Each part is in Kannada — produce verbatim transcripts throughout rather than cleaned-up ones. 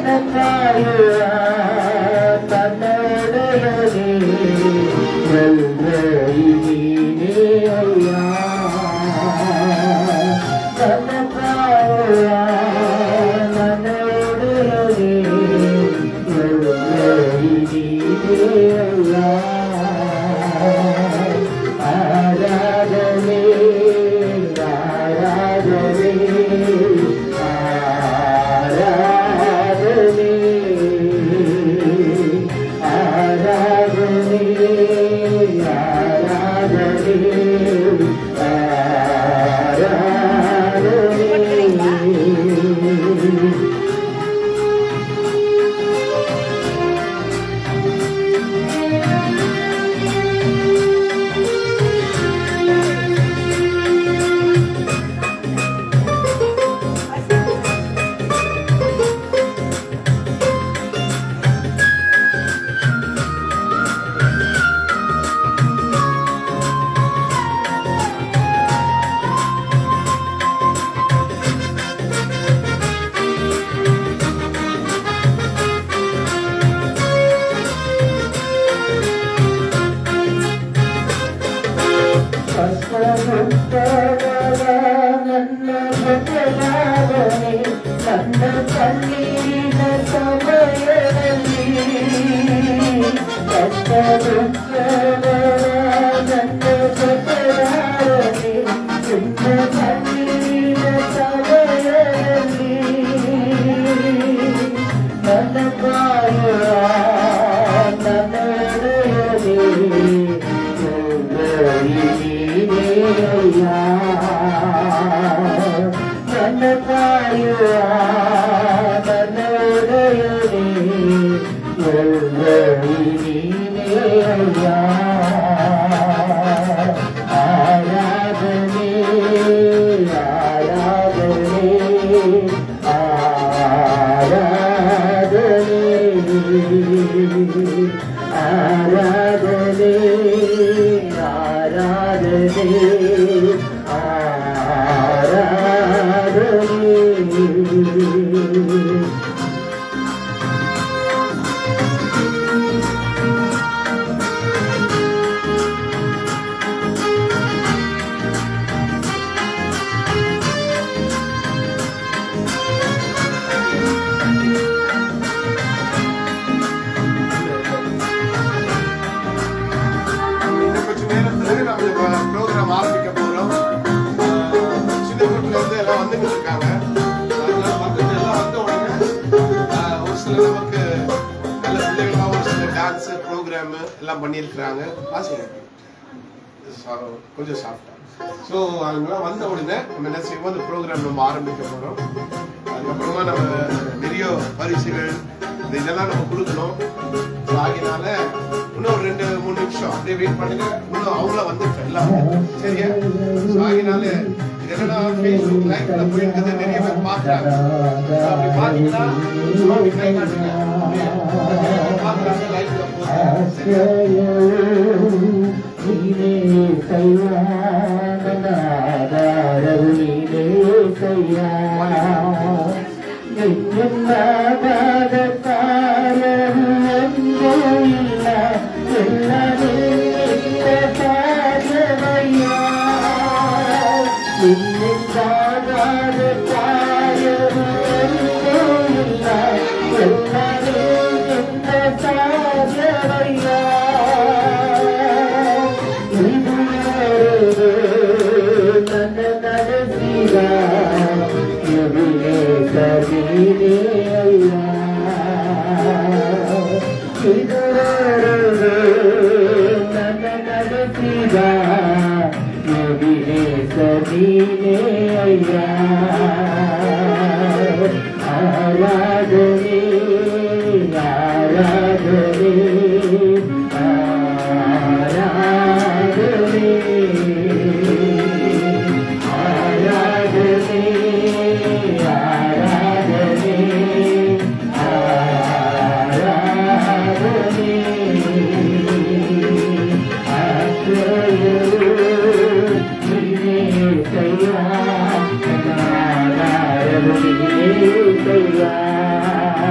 Hallelujah.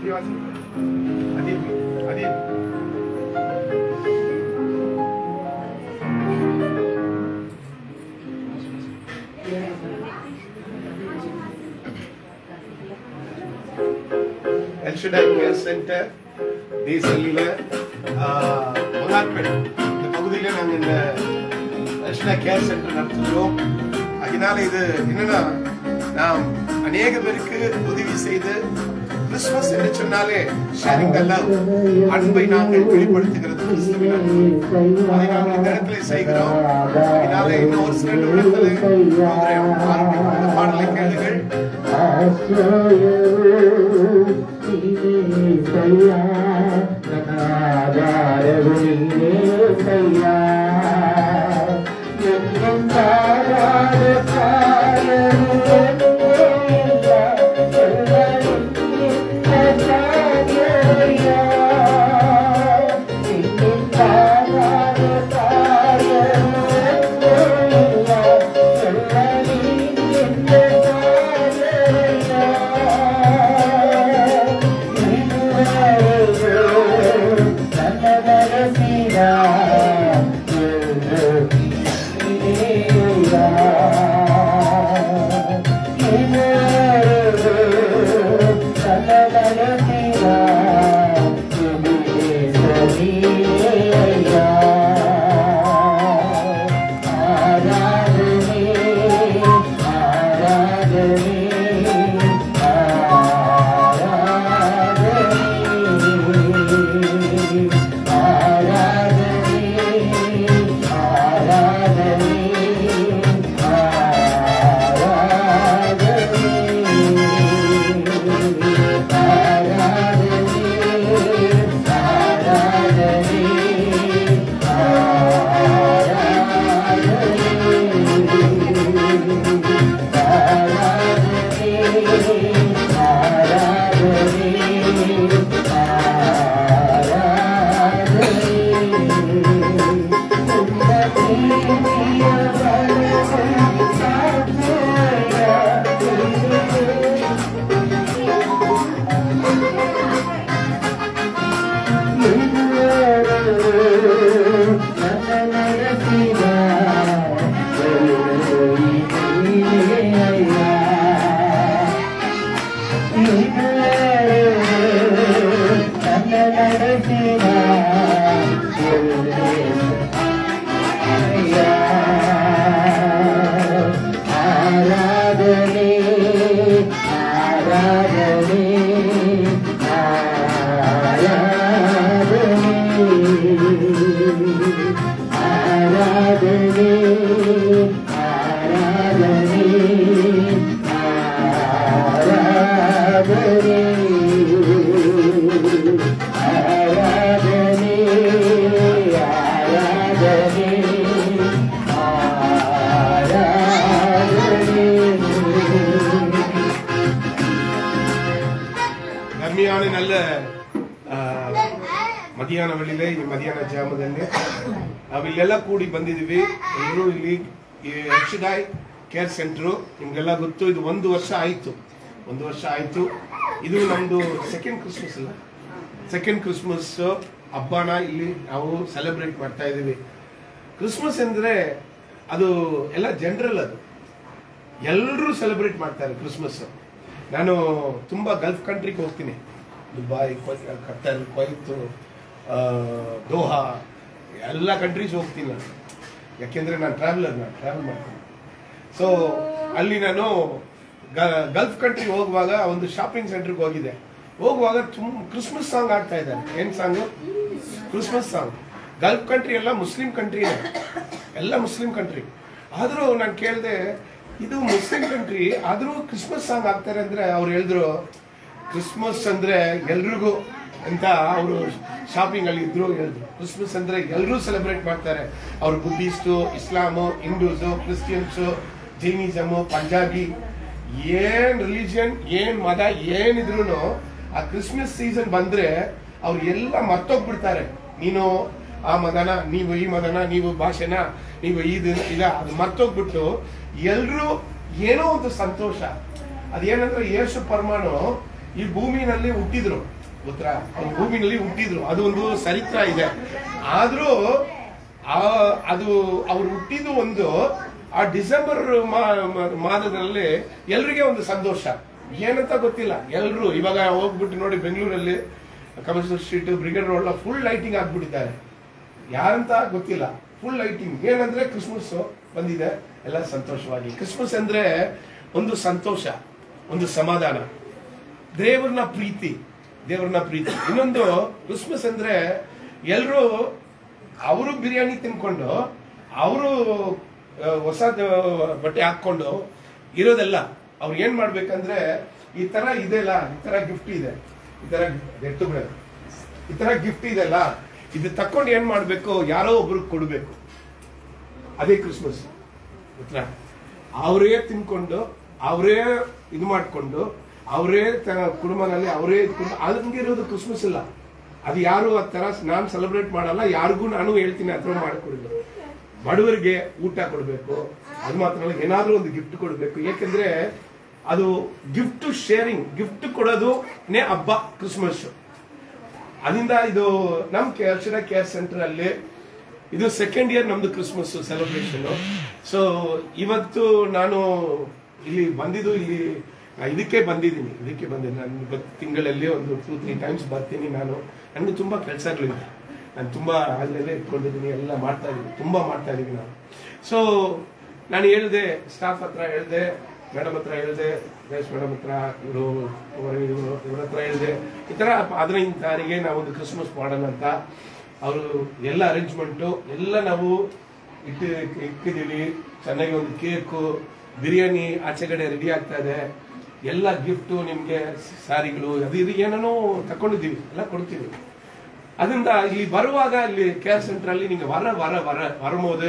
El Shaddai Care Center தேசலில முதல்பேட் இந்த பகுதியில் நாங்கள் இந்த El Shaddai Care Center நடத்துகிறோம். அதனால இது என்னன்னா நாம் அநேக பேருக்கு உதவி செய்து கிறிஸ்துமஸ் என்று சொன்னாலே ஷேரிங் எல்லாம் அன்பை நாங்கள் வெளிப்படுத்துகிறது கிறிஸ்துவின் அன்பு. அதை நாங்கள் இந்த இடத்துல செய்கிறோம். இதனால இன்னும் ஒரு சில நிமிடத்தில் ஆரம்பிக்கும் பாடலை கேளுங்கள். நல்ல ಮಧ್ಯಾಹ್ನ ವೇಳೆ ಮಧ್ಯಾಹ್ನ ಜಾಮದಲ್ಲಿ ಅವಿಲ್ಲೆಲ್ಲ ಕೂಡಿ ಬಂದಿದ್ದೀವಿ. ಎಲ್ಲರೂ ಇಲ್ಲಿ ಎಲ್ ಶಡೈ ಕೇರ್ ಸೆಂಟರ್ ನಿಮ್ಗೆಲ್ಲ ಗೊತ್ತು. ಇದು ಒಂದು ವರ್ಷ ಆಯ್ತು ಒಂದು ವರ್ಷ ಆಯ್ತು ಇದು ನಮ್ದು ಸೆಕೆಂಡ್ ಕ್ರಿಸ್ಮಸ್ ಅಲ್ಲ ಸೆಕೆಂಡ್ ಕ್ರಿಸ್ಮಸ್ ಹಬ್ಬನ ಇಲ್ಲಿ ನಾವು ಸೆಲೆಬ್ರೇಟ್ ಮಾಡ್ತಾ ಇದ್ದೀವಿ. ಕ್ರಿಸ್ಮಸ್ ಅಂದ್ರೆ ಅದು ಎಲ್ಲ ಜನರಲ್, ಅದು ಎಲ್ಲರೂ ಸೆಲೆಬ್ರೇಟ್ ಮಾಡ್ತಾರೆ ಕ್ರಿಸ್ಮಸ್. ನಾನು ತುಂಬಾ ಗಲ್ಫ್ ಕಂಟ್ರಿಗೆ ಹೋಗ್ತೀನಿ, ದುಬೈ, ಕತ್ತರ್, ಕುವೈತ್, ದೋಹಾ ಎಲ್ಲ ಕಂಟ್ರೀಸ್ ಹೋಗ್ತೀನಿ ನಾನು. ಯಾಕೆಂದ್ರೆ ನಾನು ಟ್ರಾವೆಲರ್, ನಾನು ಟ್ರಾವೆಲ್ ಮಾಡ್ತೀನಿ. ಸೊ ಅಲ್ಲಿ ನಾನು ಗಲ್ಫ್ ಕಂಟ್ರಿಗೆ ಹೋಗುವಾಗ ಒಂದು ಶಾಪಿಂಗ್ ಸೆಂಟರ್ಗೆ ಹೋಗಿದ್ದೆ. ಹೋಗುವಾಗ ತುಂಬ ಕ್ರಿಸ್ಮಸ್ ಸಾಂಗ್ ಆಡ್ತಾ ಇದ್ದಾರೆ. ಏನ್ song? Christmas song. Gulf country ಎಲ್ಲ ಮುಸ್ಲಿಂ ಕಂಟ್ರಿ, ಎಲ್ಲ ಮುಸ್ಲಿಂ ಕಂಟ್ರಿ. ಆದ್ರೂ ನಾನು ಕೇಳಿದೆ, ಇದು ಮುಸ್ಲಿಂ ಕಂಟ್ರಿ ಆದ್ರೂ ಕ್ರಿಸ್ಮಸ್ ಸಾಂಗ್ ಆಗ್ತಾರೆ ಅಂದ್ರೆ ಅವ್ರು ಹೇಳಿದ್ರು, ಕ್ರಿಸ್ಮಸ್ ಅಂದ್ರೆ ಎಲ್ರಿಗೂ ಅಂತ. ಅವರು ಶಾಪಿಂಗ್ ಅಲ್ಲಿ ಇದ್ರು ಹೇಳಿದ್ರು, ಕ್ರಿಸ್ಮಸ್ ಅಂದ್ರೆ ಎಲ್ಲರೂ ಸೆಲೆಬ್ರೇಟ್ ಮಾಡ್ತಾರೆ. ಅವ್ರು Buddhist, Islam, Hindus, Christians, Jainism, Punjabi, ಏನ್ ರಿಲಿಜಿಯನ್, ಏನ್ ಮತ ಏನಿದ್ರು ಆ ಕ್ರಿಸ್ಮಸ್ ಸೀಸನ್ ಬಂದ್ರೆ ಅವ್ರು ಎಲ್ಲ ಮರ್ತೋಗ್ಬಿಡ್ತಾರೆ. ನೀನು ಆ ಮದನ, ನೀವು ಈ ಮದನ, ನೀವು ಭಾಷೆನ, ನೀವು ಇದು ಇಲ್ಲ, ಅದು ಮರ್ತೋಗ್ಬಿಟ್ಟು ಎಲ್ರೂ ಏನೋ ಒಂದು ಸಂತೋಷ. ಅದೇನಂದ್ರೆ ಯೇಸು ಪರಮಾಣು ಈ ಭೂಮಿನಲ್ಲಿ ಹುಟ್ಟಿದ್ರು, ಗೊತ್ತಾ? ಭೂಮಿನಲ್ಲಿ ಹುಟ್ಟಿದ್ರು, ಅದು ಒಂದು ಚರಿತ್ರ ಇದೆ. ಆದ್ರೂ ಅದು ಅವ್ರು ಹುಟ್ಟಿದ್ದು ಒಂದು ಆ ಡಿಸೆಂಬರ್ ಮಾದದಲ್ಲಿ ಎಲ್ರಿಗೆ ಒಂದು ಸಂತೋಷ, ಏನಂತ ಗೊತ್ತಿಲ್ಲ. ಎಲ್ರು ಇವಾಗ ಹೋಗ್ಬಿಟ್ಟು ನೋಡಿ, ಬೆಂಗಳೂರಲ್ಲಿ commercial street, brigade road full lighting ಆಗ್ಬಿಟ್ಟಿದ್ದಾರೆ. ಯಾರಂತ ಗೊತ್ತಿಲ್ಲ, ಫುಲ್ ಲೈಟಿಂಗ್. ಏನಂದ್ರೆ ಕ್ರಿಸ್ಮಸ್ ಬಂದಿದೆ, ಎಲ್ಲ ಸಂತೋಷವಾಗಿ. ಕ್ರಿಸ್ಮಸ್ ಅಂದ್ರೆ ಒಂದು ಸಂತೋಷ, ಒಂದು ಸಮಾಧಾನ, ದೇವ್ರನ್ನ ಪ್ರೀತಿ, ದೇವ್ರನ್ನ ಪ್ರೀತಿ. ಇನ್ನೊಂದು ಕ್ರಿಸ್ಮಸ್ ಅಂದ್ರೆ ಎಲ್ರು ಅವರು ಬಿರಿಯಾನಿ ತಿನ್ಕೊಂಡು, ಅವರು ಹೊಸ ಬಟ್ಟೆ ಹಾಕೊಂಡು ಇರೋದೆಲ್ಲ. ಅವ್ರು ಏನ್ ಮಾಡ್ಬೇಕಂದ್ರೆ, ಈ ತರ ಇದೆಲ್ಲ, ಈ ತರ ಗಿಫ್ಟ್ ಇದೆ, ಈ ತರ ಎತ್ತು ಬಿಡ, ಈ ತರ ಗಿಫ್ಟ್ ಇದೆಲ್ಲ, ಇದು ತಕೊಂಡು ಏನ್ ಮಾಡ್ಬೇಕು, ಯಾರೋ ಒಬ್ರಿಗೆ ಕೊಡ್ಬೇಕು. ಅದೇ ಕ್ರಿಸ್ಮಸ್. ಅವರೇ ತಿನ್ಕೊಂಡು, ಅವರೇ ಇದು ಮಾಡ್ಕೊಂಡು, ಅವರೇ ಕುಟುಂಬನಲ್ಲಿ ಅವರೇ ಇದ್ಕೊಂಡು, ಹಂಗಿರೋದು ಕ್ರಿಸ್ಮಸ್ ಇಲ್ಲ. ಅದು ಯಾರು ಆ ತರ ನಾನು ಸೆಲೆಬ್ರೇಟ್ ಮಾಡಲ್ಲ. ಯಾರಿಗೂ ನಾನು ಹೇಳ್ತೀನಿ ಆ ತರ ಮಾಡಿಕೊಡ್ಬೇಕು. ಬಡವರಿಗೆ ಊಟ ಕೊಡಬೇಕು, ಅದು ಮಾತ್ರ ಅಲ್ಲ, ಏನಾದ್ರೂ ಒಂದು ಗಿಫ್ಟ್ ಕೊಡಬೇಕು. ಯಾಕಂದ್ರೆ ಅದು ಗಿಫ್ಟ್ ಶೇರಿಂಗ್, ಗಿಫ್ಟ್ ಕೊಡೋದುನೇ ಹಬ್ಬ ಕ್ರಿಸ್ಮಸ್. ಅದರಿಂದ ಇದು ನಮ್ ಅರ್ಚನಾ ಕೇರ್ ಸೆಂಟರ್ ಅಲ್ಲಿ ಇದು ಸೆಕೆಂಡ್ ಇಯರ್ ನಮ್ದು ಕ್ರಿಸ್ಮಸ್ ಸೆಲೆಬ್ರೇಷನ್. ಸೊ ಇವತ್ತು ನಾನು ಇಲ್ಲಿ ಬಂದಿದ್ದು, ಇಲ್ಲಿ ಇದಕ್ಕೆ ಬಂದಿದ್ದೀನಿ, ಇದಕ್ಕೆ ಬಂದಿದ್ದೀನಿ. ನಾನು ತಿಂಗಳಲ್ಲಿ ಒಂದು ಟೂ ತ್ರೀ ಟೈಮ್ಸ್ ಬರ್ತೀನಿ. ನಾನು ನನಗೆ ತುಂಬಾ ಕೆಲಸಗಳಿದೆ, ನಾನು ತುಂಬಾ ಅಲ್ಲೆಲ್ಲೇ ಇಟ್ಕೊಂಡಿದ್ದೀನಿ, ಎಲ್ಲ ಮಾಡ್ತಾ ಇದ್ದೀನಿ, ತುಂಬಾ ಮಾಡ್ತಾ ಇದ್ದೀನಿ ನಾನು. ಸೊ ನಾನು ಹೇಳಿದೆ, ಸ್ಟಾಫ್ ಹತ್ರ ಹೇಳಿದೆ, ಮೇಡಮ್ ಹತ್ರ ಹೇಳಿದೆ, ಗಣೇಶ್ ಮೇಡಮ್ ಹತ್ರ, ಇವರು ಇವ್ರ ಹತ್ರ ಹೇಳಿದೆ, ಈ ತರ ಹದಿನೈದು ತಾರೀಗೆ ನಾವು ಒಂದು ಕ್ರಿಸ್ಮಸ್ ಮಾಡೋಣ ಅಂತ. ಅವರು ಎಲ್ಲ ಅರೇಂಜ್ಮೆಂಟು ಎಲ್ಲ ನಾವು ಇಟ್ಟು ಇಕ್ಕಿದ್ದೀವಿ. ಚೆನ್ನಾಗಿ ಒಂದು ಕೇಕು, ಬಿರಿಯಾನಿ ಆಚೆಗಡೆ ರೆಡಿ ಆಗ್ತಾ ಇದೆ. ಎಲ್ಲ ಗಿಫ್ಟು ನಿಮ್ಗೆ, ಸ್ಯಾರಿಗಳು, ಅದು ಇದು ಏನೇನೋ ತಕೊಂಡಿದ್ದೀವಿ, ಎಲ್ಲ ಕೊಡ್ತೀವಿ. ಅದರಿಂದ ಇಲ್ಲಿ ಬರುವಾಗ ಇಲ್ಲಿ கேர் சென்டರಲ್ಲಿ நீங்க வர வர வர வரும்போது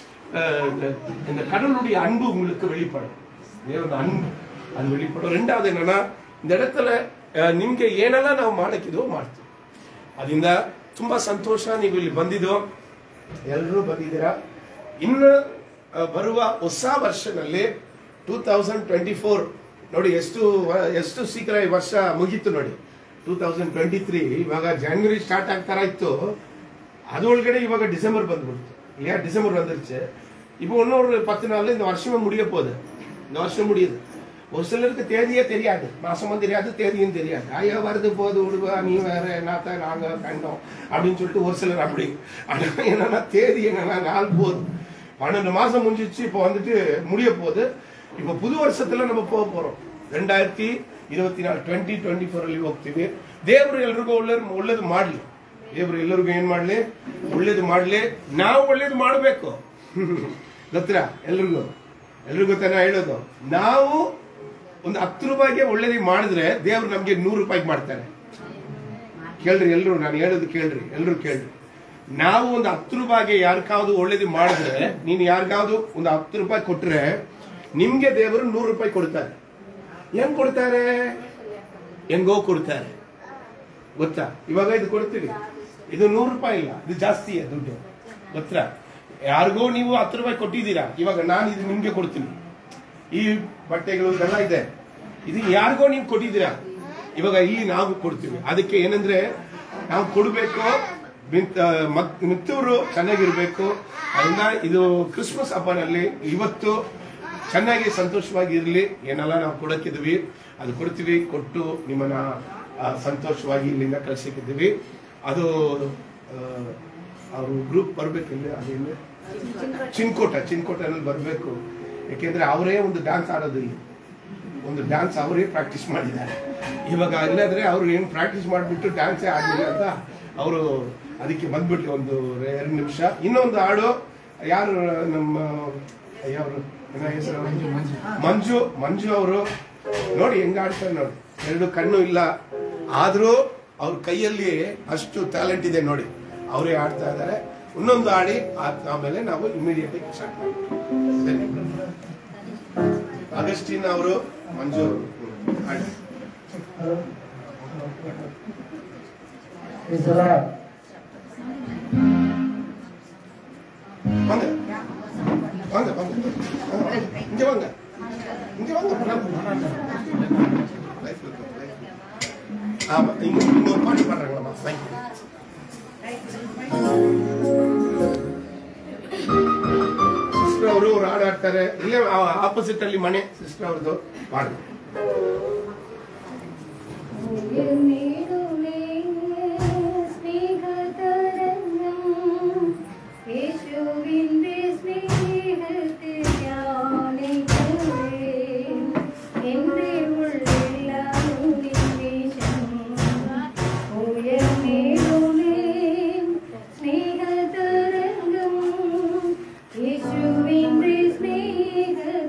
இந்த கடவுளுடைய அன்பு உங்களுக்கு வெளிப்படும். தேவனுடைய அன்பு அது வெளிப்படும். ரெண்டாவது என்னன்னா, இந்த இடத்துல ನಿಮ್ಗೆ ಏನೆಲ್ಲ ನಾವು ಮಾಡಕ್ಕಿದೋ ಮಾಡ್ತೀವಿ. ಅದರಿಂದ ತುಂಬಾ ಸಂತೋಷ ನೀವು ಇಲ್ಲಿ ಬಂದಿದ್ದು, ಎಲ್ಲರೂ ಬಂದಿದ್ದೀರಾ. ಇನ್ನು ಬರುವ ಹೊಸ ವರ್ಷದಲ್ಲಿ ಟೂ ತೌಸಂಡ್ ಟ್ವೆಂಟಿ ಫೋರ್ ನೋಡಿ, ಎಷ್ಟು ಎಷ್ಟು ಶೀಘ್ರ ಈ ವರ್ಷ ಮುಗೀತು ನೋಡಿ. ಟೂ ತೌಸಂಡ್ ಟ್ವೆಂಟಿ ತ್ರೀ ಇವಾಗ ಜಾನ್ವರಿ ಸ್ಟಾರ್ಟ್ ಆಗ್ತಾರ ಇತ್ತು, அதோடகಡೆ இವಾಗ டிசம்பர் ಬಂದ್ಬಿಡ್ತು. இல்லையா? டிசம்பர் வந்துருச்சு. இப்போ இன்னொரு பத்து நாள்ல இந்த வருஷமும் முடிய போகுது. இந்த வருஷம் முடியுது. ஒரு சிலருக்கு தேதியே தெரியாது, மாசமும் தெரியாது, தேதியும் தெரியாது. ஐயா வருது போது விடுவா, நீ வேற என்னத்தான் நாங்க கண்டோம் அப்படின்னு சொல்லிட்டு ஒரு சிலர் அப்படி. ஆனா என்னன்னா, தேதி என்னன்னா நாள் போகுது. பன்னெண்டு மாசம் முடிஞ்சிச்சு, இப்போ வந்துட்டு முடிய போகுது. இப்போ புது ವರ್ಷத்துல நம்ம போக போறோம். ரெண்டாயிரத்தி ಇರುವತ್ತಿ ನಾಲ್ಕು ಟ್ವೆಂಟಿ ಟ್ವೆಂಟಿ ಫೋರ್ ಅಲ್ಲಿ ಹೋಗ್ತೀವಿ. ದೇವರು ಎಲ್ರಿಗೂ ಒಳ್ಳೆ ಒಳ್ಳೇದು ಮಾಡ್ಲಿ, ದೇವರು ಎಲ್ಲರಿಗೂ ಏನ್ ಮಾಡ್ಲಿ, ಒಳ್ಳೇದು ಮಾಡ್ಲಿ. ನಾವು ಒಳ್ಳೇದು ಮಾಡಬೇಕು, ಗೊತ್ತಾ? ಎಲ್ರಿಗೂ ಎಲ್ರಿಗೂ ತಾನೇ ಹೇಳೋದು. ನಾವು ಒಂದು ಹತ್ತು ರೂಪಾಯಿಗೆ ಒಳ್ಳೇದು ಮಾಡಿದ್ರೆ ದೇವ್ರು ನಮ್ಗೆ ನೂರು ರೂಪಾಯಿಗೆ ಮಾಡ್ತಾರೆ. ಕೇಳ್ರಿ ಎಲ್ರು, ನಾನು ಹೇಳೋದು ಕೇಳ್ರಿ, ಎಲ್ರು ಕೇಳ್ರಿ. ನಾವು ಒಂದು ಹತ್ತು ರೂಪಾಯಿಗೆ ಯಾರಿಗಾவது ಒಳ್ಳೇದು ಮಾಡಿದ್ರೆ, ನೀನು ಯಾರಿಗಾவது ಒಂದು ಹತ್ತು ರೂಪಾಯಿ ಕೊಟ್ರೆ ನಿಮ್ಗೆ ದೇವರು ನೂರು ರೂಪಾಯಿ ಕೊಡ್ತಾರೆ. ಹೆಂಗ್ ಕೊಡ್ತಾರೆ? ಹೆಂಗೋ ಕೊಡ್ತಾರೆ, ಗೊತ್ತಾ? ಇವಾಗ ಇದು ಕೊಡ್ತೀವಿ, ಇದು ನೂರು ರೂಪಾಯಿ ಇಲ್ಲ, ಇದು ಜಾಸ್ತಿ ದುಡ್ಡು, ಗೊತ್ತಾ? ಯಾರಿಗೋ ನೀವು ಹತ್ತು ರೂಪಾಯಿ ಕೊಟ್ಟಿದ್ದೀರಾ, ಇವಾಗ ನಾನು ಇದು ನಿಮ್ಗೆ ಕೊಡ್ತೀನಿ. ಈ ಬಟ್ಟೆಗಳು ಇದೆಲ್ಲ ಇದೆ, ಇದು ಯಾರಿಗೋ ನೀವು ಕೊಟ್ಟಿದ್ದೀರಾ, ಇವಾಗ ಇಲ್ಲಿ ನಾವು ಕೊಡ್ತೀವಿ. ಅದಕ್ಕೆ ಏನಂದ್ರೆ, ನಾವು ಕೊಡ್ಬೇಕು, ಮಿತ್ತೂರು ಚೆನ್ನಾಗಿರ್ಬೇಕು. ಅದನ್ನ ಇದು ಕ್ರಿಸ್ಮಸ್ ಹಬ್ಬನಲ್ಲಿ ಇವತ್ತು ಚೆನ್ನಾಗಿ ಸಂತೋಷವಾಗಿ ಇರಲಿ. ಏನೆಲ್ಲ ನಾವು ಕೊಡಕ್ಕಿದ್ವಿ ಅದು ಕೊಡ್ತೀವಿ. ಕೊಟ್ಟು ನಿಮ್ಮನ್ನ ಸಂತೋಷವಾಗಿ ಇಲ್ಲಿಂದ ಕಳ್ಸಿಕ್ಕಿದ್ದೀವಿ. ಅದು ಅವರು ಗ್ರೂಪ್ ಬರ್ಬೇಕಿಲ್ಲ, ಅದೇನು ಚಿನ್ಕೋಟ, ಚಿನ್ಕೋಟನಲ್ಲಿ ಬರಬೇಕು. ಯಾಕೆಂದ್ರೆ ಅವರೇ ಒಂದು ಡ್ಯಾನ್ಸ್ ಆಡೋದು, ಇಲ್ಲಿ ಒಂದು ಡ್ಯಾನ್ಸ್ ಅವರೇ ಪ್ರಾಕ್ಟೀಸ್ ಮಾಡಿದ್ದಾರೆ. ಇವಾಗ ಇಲ್ಲಾದ್ರೆ ಅವ್ರು ಏನು ಪ್ರಾಕ್ಟೀಸ್ ಮಾಡಿಬಿಟ್ಟು ಡ್ಯಾನ್ಸೇ ಆಡಲಿಲ್ಲ ಅಂತ ಅವರು ಅದಕ್ಕೆ ಬಂದ್ಬಿಟ್ಲಿ ಒಂದು ಎರಡು ನಿಮಿಷ. ಇನ್ನೊಂದು ಹಾಡು ಯಾರು ನಮ್ಮ ಯಾರು ಹೆಸರು, ಮಂಜು ಮಂಜು ಅವರು ನೋಡಿ ಹೆಂಗ ಆಡ್ತಾರೆ ನೋಡಿ. ಎರಡು ಕಣ್ಣು ಇಲ್ಲ, ಆದ್ರೂ ಅವ್ರ ಕೈಯಲ್ಲಿ ಅಷ್ಟು ಟ್ಯಾಲೆಂಟ್ ಇದೆ ನೋಡಿ. ಅವರೇ ಆಡ್ತಾ ಇದ್ದಾರೆ. ಇನ್ನೊಂದು ಆಡಿ ಆಮೇಲೆ ನಾವು ಇಮಿಡಿಯೇಟ್ ಸ್ಟಾರ್ಟ್ ಮಾಡ್ತೀವಿ. ಅಗಸ್ಟಿನ್ ಅವರು, ಮಂಜು ಆಡಿ. வாங்க வாங்க வாங்க இங்க வாங்க இங்க வாங்க லைஃப் ஆமா இங்க இங்க ஒரு பாட்டு பாடுறாங்களா தேங்க் யூ ಸಿಸ್ಟರ್ ಅವರು ஒரு ಹಾಡು ಹಾಡ್ತಾರೆ ಇಲ್ಲೇ ಆಪೋಸಿಟ್ ಅಲ್ಲಿ ಮನೆ ಸಿಸ್ಟರ್ ಅವರದು ಪಾಡು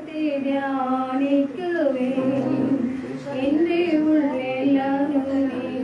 ധ്യാനിക്കവേ എന്റെ ഉള്ളിൽ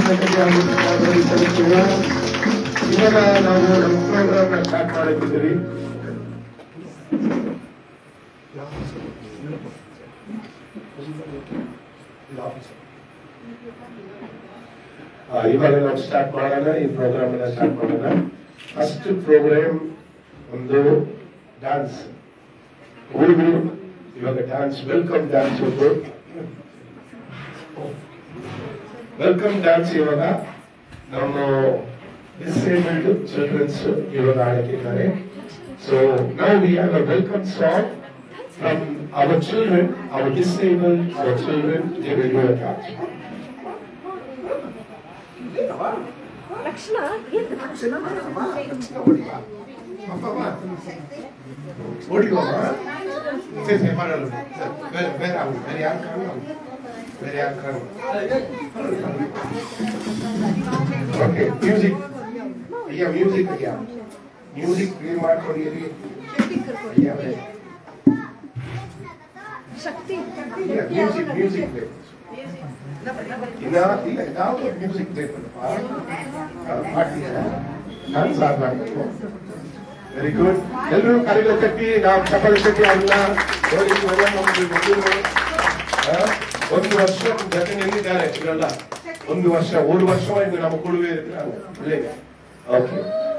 ಇವಾಗ ನಾವು ನಮ್ಮ ಪ್ರೋಗ್ರಾಮ್ ಸ್ಟಾರ್ಟ್ ಮಾಡಿದ್ದೀವಿ. ಇವಾಗ ನಾವು ಸ್ಟಾರ್ಟ್ ಮಾಡೋಣ, ಈ ಪ್ರೋಗ್ರಾಮ್ ಅನ್ನ ಸ್ಟಾರ್ಟ್ ಮಾಡೋಣ. ಫಸ್ಟ್ ಪ್ರೋಗ್ರಾಮ್ ಒಂದು ಡ್ಯಾನ್ಸ್, ಹುಡುಗರು ಇವಾಗ ಡ್ಯಾನ್ಸ್ ವೆಲ್ಕಮ್ ಡ್ಯಾನ್ಸ್ ಒಂದು ವೆಲ್ಕಮ್ ಡ್ಯಾನ್ಸ್ ಇವಾಗ ನಮ್ಮ ಡಿಸೇಬಲ್ಡ್ ಚಿಲ್ಡ್ರನ್ಸ್ ಇವಾಗ ಆಡುತ್ತಿದ್ದಾರೆ. ಸೊ ನಾವು we have a welcome song from our children, our disabled our children they will do a dance. ಲಕ್ಷಣ ಏನು ಲಕ್ಷಣ ಓಡಿಗೋ ಸೇ ಸೇ ಮಾಡಲು ಬೇರೆ ಬೇರೆ ಆವು ಬೇರೆ ಯಾರು ಕಾಣು ಬೇರೆ ಯಾರು ಕಾಣು. ಓಕೆ ಮ್ಯೂಸಿಕ್ ಅಯ್ಯ ಮ್ಯೂಸಿಕ್ ಅಯ್ಯ ಮ್ಯೂಸಿಕ್ ಪ್ಲೇ ಮಾಡ್ಕೊಂಡಿರಿ ಅಯ್ಯ ಶಕ್ತಿ ಮ್ಯೂಸಿಕ್ ಮ್ಯೂಸಿಕ್ ಪ್ಲೇ ಇನ್ನ ಇಲ್ಲ ನಾವು ಮ್ಯೂಸಿಕ್ ಪ್ಲೇ ಮಾಡ್ತೀರಾ ನಾನು ಸಾರ್ ಮಾಡಬೇಕು. Very good. ಎಲ್ಲರೂ ಕರೆಗಳ ಕಟ್ಟಿ ನಾವು ಚಪ್ಪಲಿ ಕಟ್ಟಿ ಅಲ್ಲ ನೋಡಿ ನಮ್ದು ಮಕ್ಕಳು ಒಂದು ವರ್ಷ ಜೊತೆ ನಿಲ್ಲಿದ್ದಾರೆ ಇವರೆಲ್ಲ. ಒಂದು ವರ್ಷ ಒಂದು ವರ್ಷವಾಗಿ ನಮ್ಮ ಕೊಡುವೆ ಇರ್ತಾರೆ. ಓಕೆ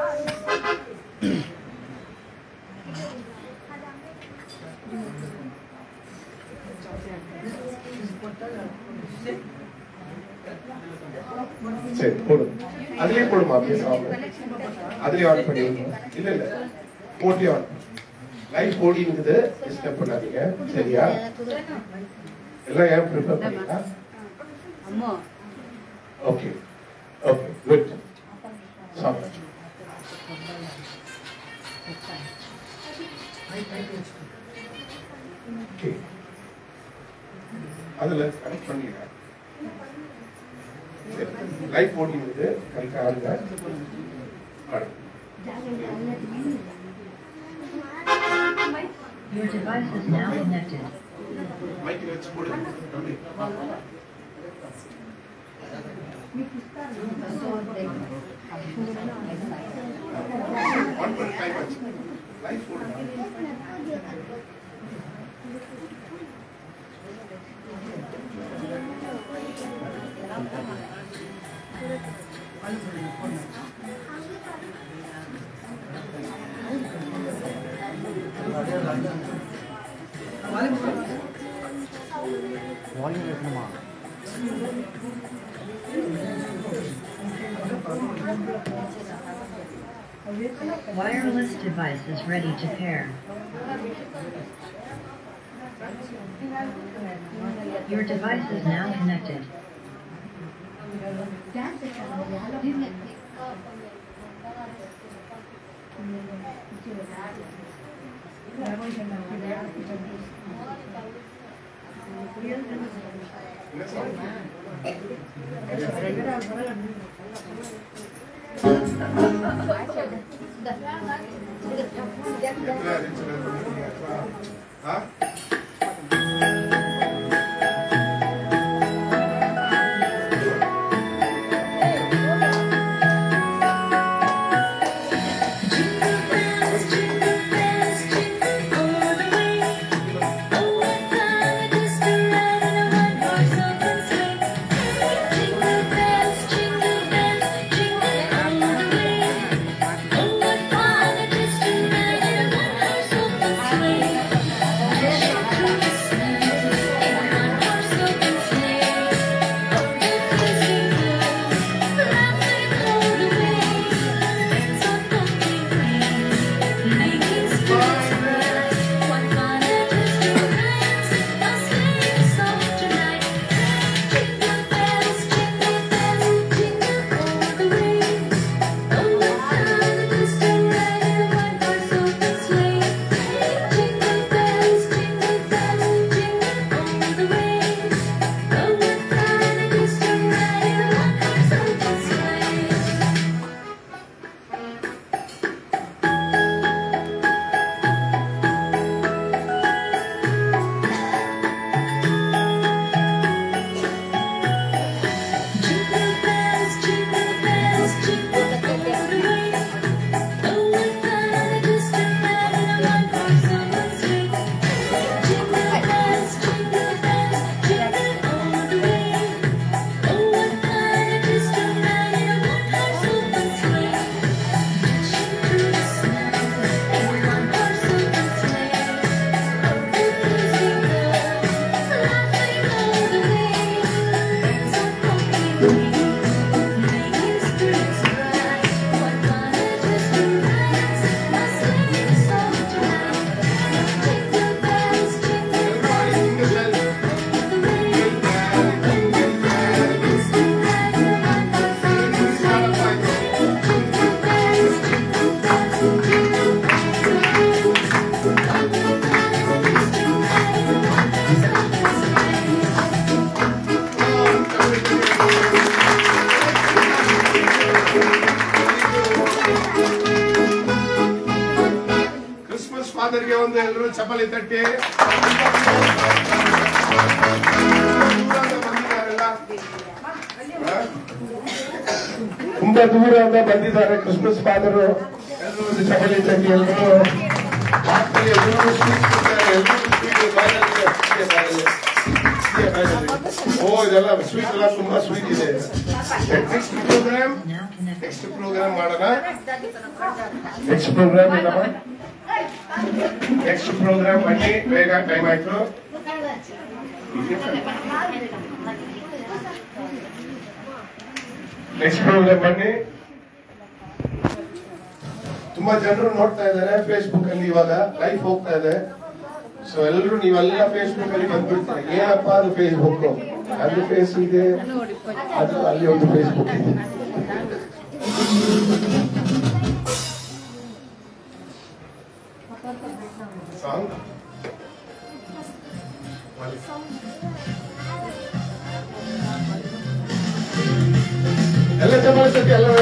சரி போடு, அதுலயே போடுமா அப்படியே அதுலயே ஆன் பண்ணி இல்ல இல்ல போட்டி ஆன் லைவ் போடி இருக்குது, டிஸ்டர்ப் பண்ணாதீங்க சரியா? எல்லாம் ஏன் ப்ரிப்பேர் பண்ணீங்களா? ஓகே ஓகே குட் சாப் ஓகே அதுல கனெக்ட் பண்ணிடுங்க. லைட் போட்டிங் இருக்கு கரெக்டா ஆடுங்க. Your device is now connected. Mike வெச்சு போடு தம்பி. ஒன் பாயிண்ட் ஃபைவ் ஆச்சு லைட் போடு. Wireless device is ready to pair. Your device is now connected. Huh? Jingle bells, jingle all the way. Oh, what fun it ಒಂದು ಎಲ್ಲರೂ ಚಪ್ಪಲಿ ತಟ್ಟಿ ತುಂಬಾ ದೂರದಿಂದ ಬಂದಿದ್ದಾರೆ ಕ್ರಿಸ್ಮಸ್ ಫಾದರು ಎಲ್ಲರೂ ಒಂದು ಚಪ್ಪಲಿ ತಟ್ಟಿ ಎಲ್ಲರೂ ಓ ಇದೆಲ್ಲ ಸ್ವೀಟ್ ಎಲ್ಲ ತುಂಬಾ ಸ್ವೀಟ್ ಇದೆ. ನೆಕ್ಸ್ಟ್ ಪ್ರೋಗ್ರಾಮ್ ನೆಕ್ಸ್ಟ್ ಪ್ರೋಗ್ರಾಮ್ ಮಾಡೋಣ. ನೆಕ್ಸ್ಟ್ ಪ್ರೋಗ್ರಾಮ್ ಏನಮ್ಮ? ನೆಕ್ಸ್ಟ್ ಪ್ರೋಗ್ರಾಮ್ ಬನ್ನಿ, ಬೇಗ ಟೈಮ್ ಆಯ್ತು. ನೆಕ್ಸ್ಟ್ ಪ್ರೋಗ್ರಾಮ್ ಬನ್ನಿ. ತುಂಬಾ ಜನರು ನೋಡ್ತಾ ಇದ್ದಾರೆ ಫೇಸ್ಬುಕ್ ಅಲ್ಲಿ, ಇವಾಗ ಲೈವ್ ಹೋಗ್ತಾ ಇದೆ. ಸೊ ಎಲ್ಲರೂ ನೀವೆಲ್ಲ ಫೇಸ್ಬುಕ್ ಅಲ್ಲಿ ಬಂದ್ಬಿಡ್ತಾರೆ. ಏನಪ್ಪ ಅದು ಫೇಸ್ಬುಕ್, ಅದು ಫೇಸ್ ಇದೆ, ಅದು ಅಲ್ಲಿ ಒಂದು ಫೇಸ್ಬುಕ್ ಇದೆ. ಸಾಂಗ್ ಎಲ್ಲ ಚಪಾತಿ ಎಲ್ಲ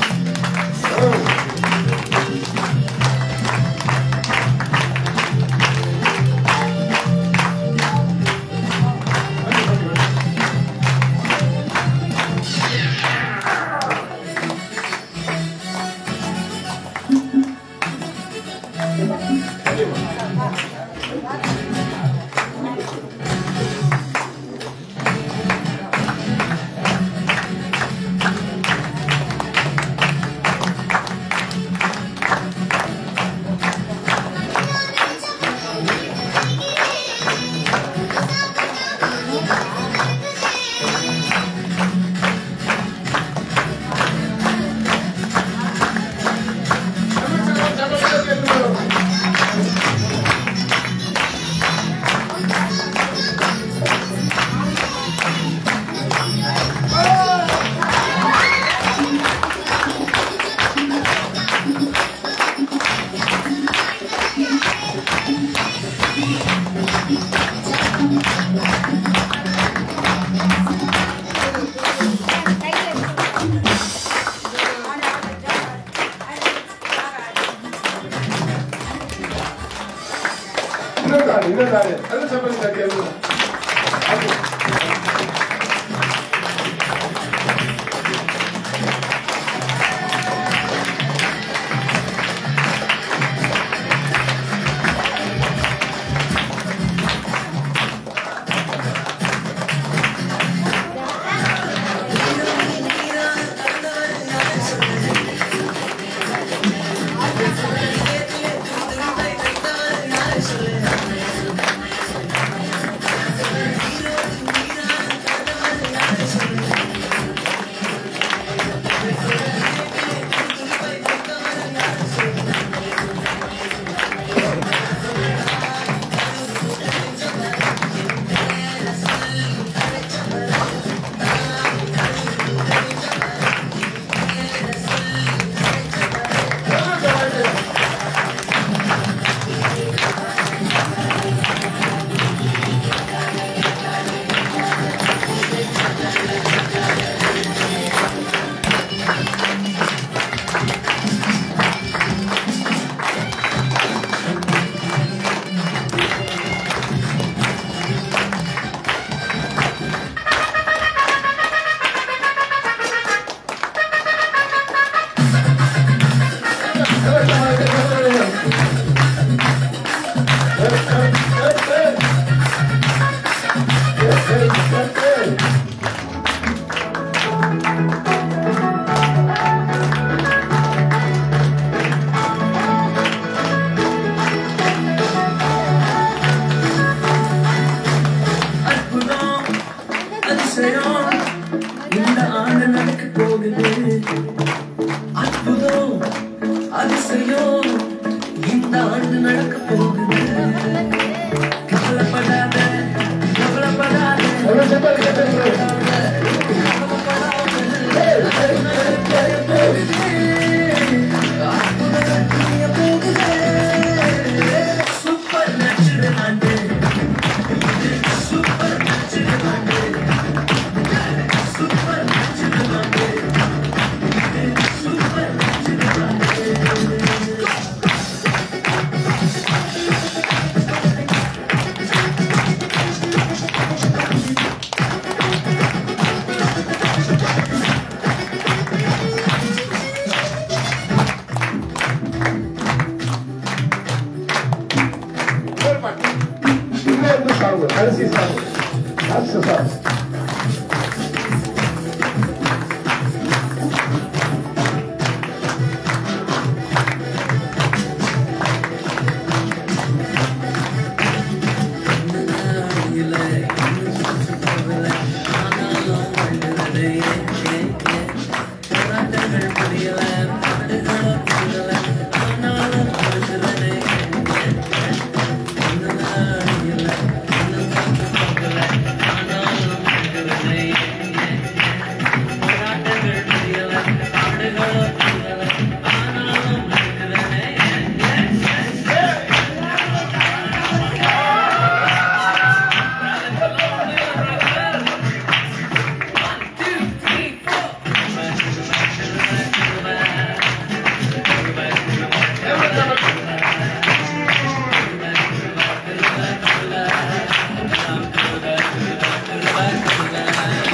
Ada siapa yang tadi lu?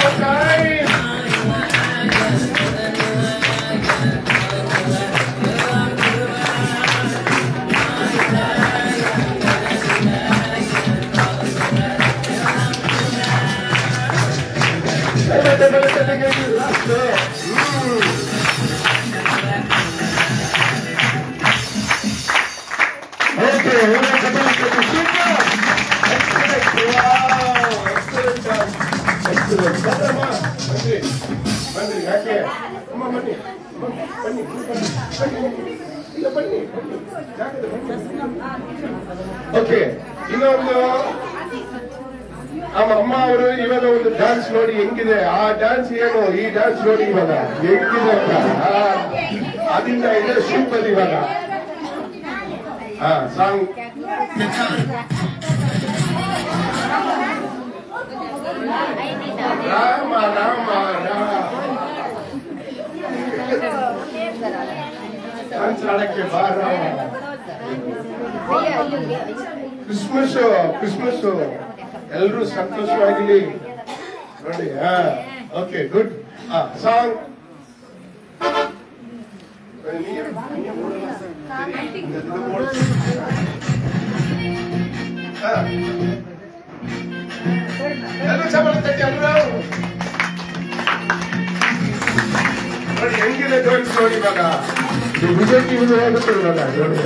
Okay, ಇನ್ನೊಂದು ನಮ್ಮ ಅಮ್ಮ ಅವರು ಇವಾಗ ಒಂದು ಡ್ಯಾನ್ಸ್ ನೋಡಿ ಹೆಂಗಿದೆ, ಆ ಡ್ಯಾನ್ಸ್ ಏನು, ಈ ಡ್ಯಾನ್ಸ್ ನೋಡಿ ಇವಾಗ ಹೆಂಗಿದೆ ಅಂತ. ಅದರಿಂದ ಇದೆ ಸೂಪರ್ ಇವಾಗ. ಹಾ, ಸಾಂಗ್ ರಾಮ ರಾಮ ಡ್ಯಾನ್ಸ್ ಆಡಕ್ಕೆ ಬಾ ರಾಮ. ಕ್ರಿಸ್ಮಸ್ ಕ್ರಿಸ್ಮಸ್ ಎಲ್ಲರೂ ಸಂತೋಷವಾಗಿಲಿ ನೋಡಿ. ಹಾ, ಓಕೆ, ಗುಡ್. ಸಾಂಗ್ ಎಲ್ಲರೂ ಚಪ್ಪಳ ತಟ್ಟಿ ಎಲ್ಲರೂ ನೋಡಿ ಹೆಂಗಿದೆ ಡ್ಯಾನ್ಸ್ ನೋಡಿ ಇವಾಗ. ಬಿಜೆಪಿ ಹೋಗುತ್ತೆ ಇವಾಗ ನೋಡಿ.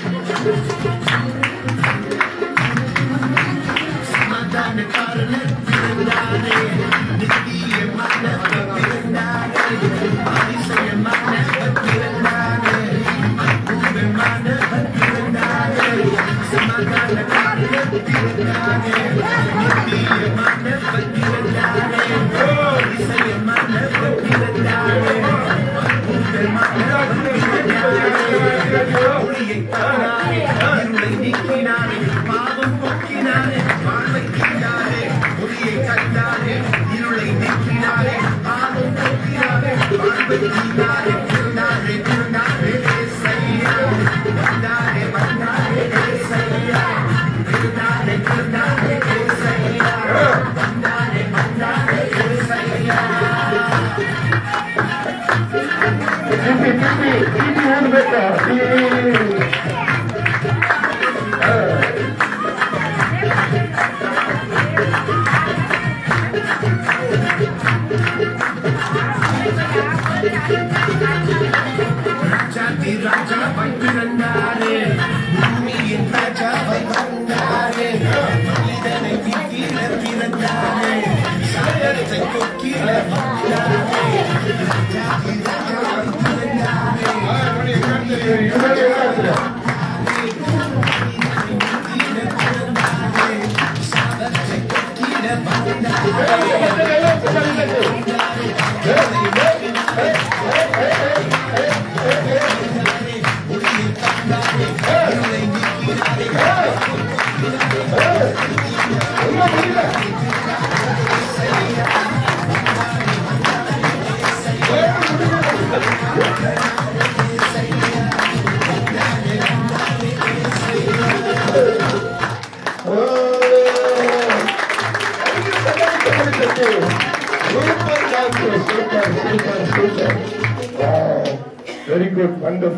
Very good, wonderful.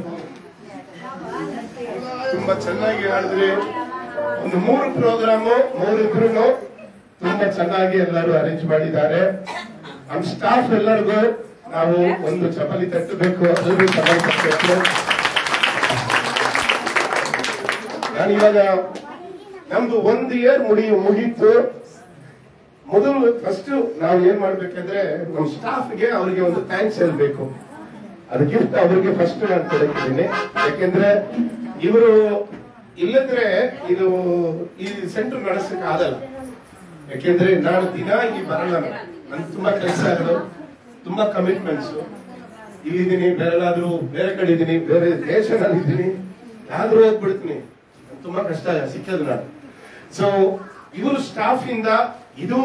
ತುಂಬಾ ಚೆನ್ನಾಗಿ ಹಾಡಿದ್ರಿ. ಒಂದು ಮೂರು ಪ್ರೋಗ್ರಾಮು ಮೂರಿಬ್ರು ತುಂಬಾ ಚೆನ್ನಾಗಿ ಎಲ್ಲರೂ ಅರೇಂಜ್ ಮಾಡಿದ್ದಾರೆ. ನಮ್ಮ ಸ್ಟಾಫ್ ಎಲ್ಲರಿಗೂ ನಾವು ಒಂದು ಚಪಲಿ ತಟ್ಟಬೇಕು, ಅದನ್ನು ಚಪಲಿ ತಟ್ಟಬೇಕು. ನಾನು ಇವಾಗ ನಮ್ದು ಒಂದು ಇಯರ್ ಮುಡಿ ಮುಗೀತು. ಮೊದಲು ಫಸ್ಟ್ ನಾವು ಏನ್ ಮಾಡ್ಬೇಕಂದ್ರೆ ನಮ್ಮ ಸ್ಟಾಫ್ಗೆ ಅವರಿಗೆ ಒಂದು ಥ್ಯಾಂಕ್ಸ್ ಹೇಳ್ಬೇಕು. ಅದು ಗಿಫ್ಟ್ ಅವರಿಗೆ ಫಸ್ಟ್ ನಾನು ಕೊಡ್ತೀನಿ. ಯಾಕೆಂದ್ರೆ ಇವರು ಇಲ್ಲದ್ರೆ ಇದು ಈ ಸೆಂಟರ್ ನಡೆಸಕ್ಕೆ ಆಗಲ್ಲ. ಯಾಕೆಂದ್ರೆ ನಾನು ದಿನ ಇಲ್ಲಿ ಬರಲ್ಲ. ನನ್ಗೆ ತುಂಬಾ ಕೆಲಸ ಇರೋದು, ತುಂಬಾ ಕಮಿಟ್ಮೆಂಟ್ಸ್. ಇಲ್ಲಿದ್ದೀನಿ, ಬೇರೆಲ್ಲಾದ್ರೂ ಬೇರೆ ಕಡೆ ಇದ್ದೀನಿ, ಬೇರೆ ದೇಶದಲ್ಲಿ ಇದ್ದೀನಿ, ಯಾವ್ದು ಹೋಗ್ಬಿಡ್ತೀನಿ. ತುಂಬಾ ಕಷ್ಟ ಸಿಕ್ಕೋದು ನಾನು. ಸೊ ಇವರು ಸ್ಟಾಫ್ ಇಂದ ಇದು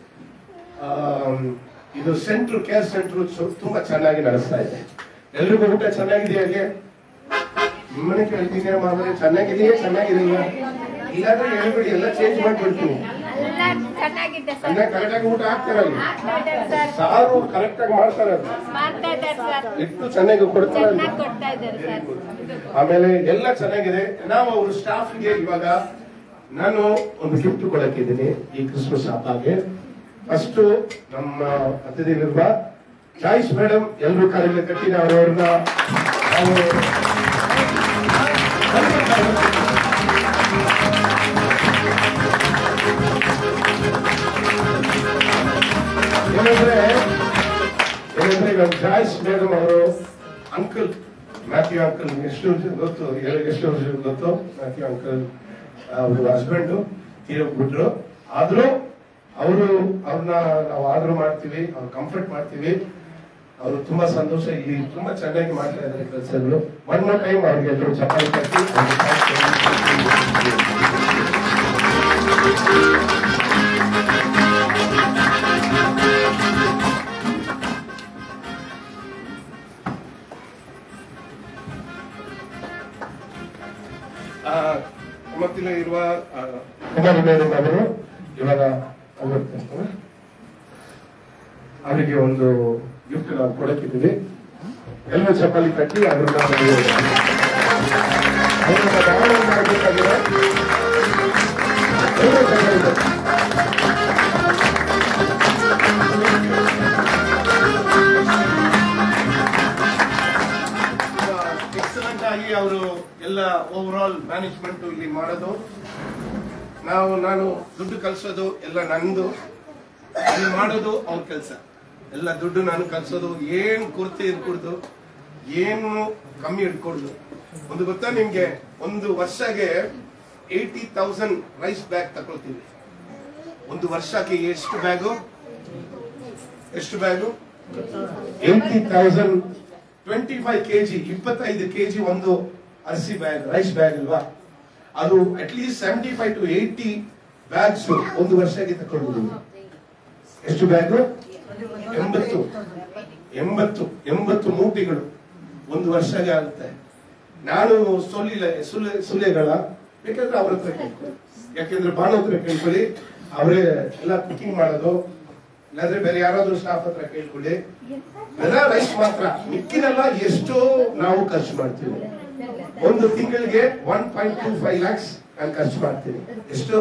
ಇದು ಸೆಂಟ್ರ್ ಕೇರ್ ಸೆಂಟ್ರ್ ತುಂಬಾ ಚೆನ್ನಾಗಿ ನಡೆಸ್ತಾ ಇದೆ. ಎಲ್ರಿಗೂ ಊಟ ಚೆನ್ನಾಗಿದೆಯಾ? ಹಾಗೆ ನಿಮ್ಮನೆ ಕೇಳ್ತೀನಿ, ಮಾಮೂಲಿ ಚೆನ್ನಾಗಿದೆಯಾ? ಚೆನ್ನಾಗಿದೆಯಾ? ಇಲ್ಲಾಂದ್ರೆ ಹೇಳ್ಬಿಡಿ, ಎಲ್ಲ ಚೇಂಜ್ ಮಾಡ್ಬಿಡ್ತೀನಿ. ಚೆನ್ನಾಗಿದೆ ಸರ್. ಅನ್ನ ಕರೆಕ್ಟಾಗಿ ಊಟ ಹಾಕ್ತಾರಲ್ಲ, ಆಗ್ತಾ ಇದ್ದಾರೆ ಸರ್. ಸಾರು ಕರೆಕ್ಟಾಗಿ ಮಾಡ್ತಾರೆ, ಮಾಡ್ತಾ ಇದ್ದಾರೆ ಸರ್. ಎಷ್ಟು ಚೆನ್ನಾಗಿ ಕೊಡ್ತಾರೆ. ಚೆನ್ನಾಗಿ ಕೊಡ್ತಾ ಇದ್ದಾರೆ ಸರ್. ಆಮೇಲೆ ಎಲ್ಲ ಚೆನ್ನಾಗಿದೆ. ನಾವು ಅವ್ರ ಸ್ಟಾಫ್ಗೆ ಇವಾಗ ನಾನು ಒಂದು ಗಿಫ್ಟ್ ಕೊಡಕ್ಕಿದ್ದೀನಿ ಈ ಕ್ರಿಸ್ಮಸ್ ಹಬ್ಬಗೆ. ಫಸ್ಟ್ ನಮ್ಮ ಅತಿಥಿಗಳಿರುವ ಚಾಯ್ಸ್ ಮೇಡಮ್ ಎಲ್ಲರೂ ಕರೆಯಲ್ಲಿ ಕಟ್ಟಿನ ಅವರವ್ರನ್ನ ಏನಂದ್ರೆ ಏನಂದ್ರೆ ನಮ್ಮ ಚಾಯ್ಸ್ ಮೇಡಮ್ ಅವರು ಅಂಕಲ್ ಮ್ಯಾಥ್ಯೂ ಅಂಕಲ್ ಎಷ್ಟು ವರ್ಷ ಗೊತ್ತು, ಎಷ್ಟು ವರ್ಷ ಗೊತ್ತು ಮ್ಯಾಥ್ಯೂ ಅಂಕಲ್ ಅವ್ರ ಹಸ್ಬೆಂಡ್ ತೀರೋಗ್ಬಿಟ್ರು. ಆದ್ರೂ ಅವರು ಅವ್ರನ್ನ ನಾವು ಆರ್ಡರ್ ಮಾಡ್ತೀವಿ, ಅವ್ರು ಕಂಫರ್ಟ್ ಮಾಡ್ತೀವಿ. ಅವರು ತುಂಬಾ ಸಂತೋಷ, ಇಲ್ಲಿ ತುಂಬಾ ಚೆನ್ನಾಗಿ ಮಾಡ್ತಾ ಇದ್ದಾರೆ ಕೆಲಸಗಳು. ಒನ್ ಮೋರ್ ಟೈಮ್ ಅವ್ರಿಗೆ ಎಲ್ಲರೂ ಚಪ್ಪಾಳೆ ಕಟ್ಟಿ ಮತ್ತಿಲ್ಲ ಇರುವ ಕುಮಾರಿ ಮೇಡಮ್ ಅವರು ಇವಾಗ ಅವರಿಗೆ ಒಂದು ಗಿಫ್ಟ್ ನಾವು ಕೊಡಕ್ಕಿದ್ದೀವಿ. ಎಲ್ಲರೂ ಚಪ್ಪಾಳಿ ಕಟ್ಟಿ ಅದನ್ನ ಮಾಡಬೇಕಾಗಿದೆ. ಎಕ್ಸಲೆಂಟ್ ಆಗಿ ಅವರು ಎಲ್ಲ ಓವರ್ ಆಲ್ ಮ್ಯಾನೇಜ್ಮೆಂಟ್ ಇಲ್ಲಿ ಮಾಡೋದು. ನಾವು ನಾನು ದುಡ್ಡು ಕಲ್ಸೋದು ಎಲ್ಲ ನಂದು, ಇಲ್ಲಿ ಮಾಡೋದು ಅವ್ರ ಕೆಲಸ. ಎಲ್ಲ ದುಡ್ಡು ನಾನು ಕಲ್ಸೋದು, ಏನ್ ಕೊರತೆ ಇರ್ಕೊಡ್ದು, ಏನು ಕಮ್ಮಿ ಇಟ್ಕೊಡ್ದು. ಒಂದು ಗೊತ್ತಾ ನಿಮ್ಗೆ, ಒಂದು ವರ್ಷಗೆ ಏಯ್ಟಿ ತೌಸಂಡ್ ರೈಸ್ ಬ್ಯಾಗ್ ತಗೊಳ್ತೀವಿ. ಒಂದು ವರ್ಷಕ್ಕೆ ಎಷ್ಟು ಬ್ಯಾಗು ಎಷ್ಟು bag eighty thousand twenty five KG ಇಪ್ಪತ್ತೈದು ಕೆಜಿ ಒಂದು ಅರಿಸಿ ಬ್ಯಾಗ್, ರೈಸ್ ಬ್ಯಾಗ್ ಅಲ್ವಾ. ಅದು at least seventy five to eighty bags ಒಂದು ವರ್ಷಕ್ಕೆ ತಗೊಂಡಿದ್ದೀವಿ. ಎಷ್ಟು ಬ್ಯಾಗ್? ಎಂಬತ್ತು ಎಂಬತ್ತು ಎಂಬತ್ತು ಮೂಟೆಗಳು ಒಂದು ವರ್ಷಕ್ಕೆ ಆಗುತ್ತೆ. ನಾನು ಸೊಲ್ಲಿಲ್ಲ ಸುಲೆ ಸುಲೆಗಳ ಬೇಕಾದ್ರೆ ಅವ್ರ ಹತ್ರ ಕೇಳ್ಕೊಳ್ಳಿ, ಯಾಕೆಂದ್ರೆ ಬಾಣ ಹತ್ರ ಕೇಳ್ಕೊಳ್ಳಿ, ಅವರೇ ಎಲ್ಲ ಕುಕಿಂಗ್ ಮಾಡೋದು. ಇಲ್ಲಾಂದ್ರೆ ಬೇರೆ ಯಾರಾದ್ರೂ ಸ್ಟಾಫ್ ಹತ್ರ ಕೇಳ್ಕೊಳ್ಳಿ. ಎಲ್ಲ ರೈಸ್ ಮಾತ್ರ, ಮಿಕ್ಕಿನೆಲ್ಲ ಎಷ್ಟೋ ನಾವು ಖರ್ಚು ಮಾಡ್ತೀವಿ. ಒಂದು ತಿಂಗಳಿಗೆ one point two five lakhs ನಾನು ಖರ್ಚು ಮಾಡ್ತೀನಿ. ಎಷ್ಟು?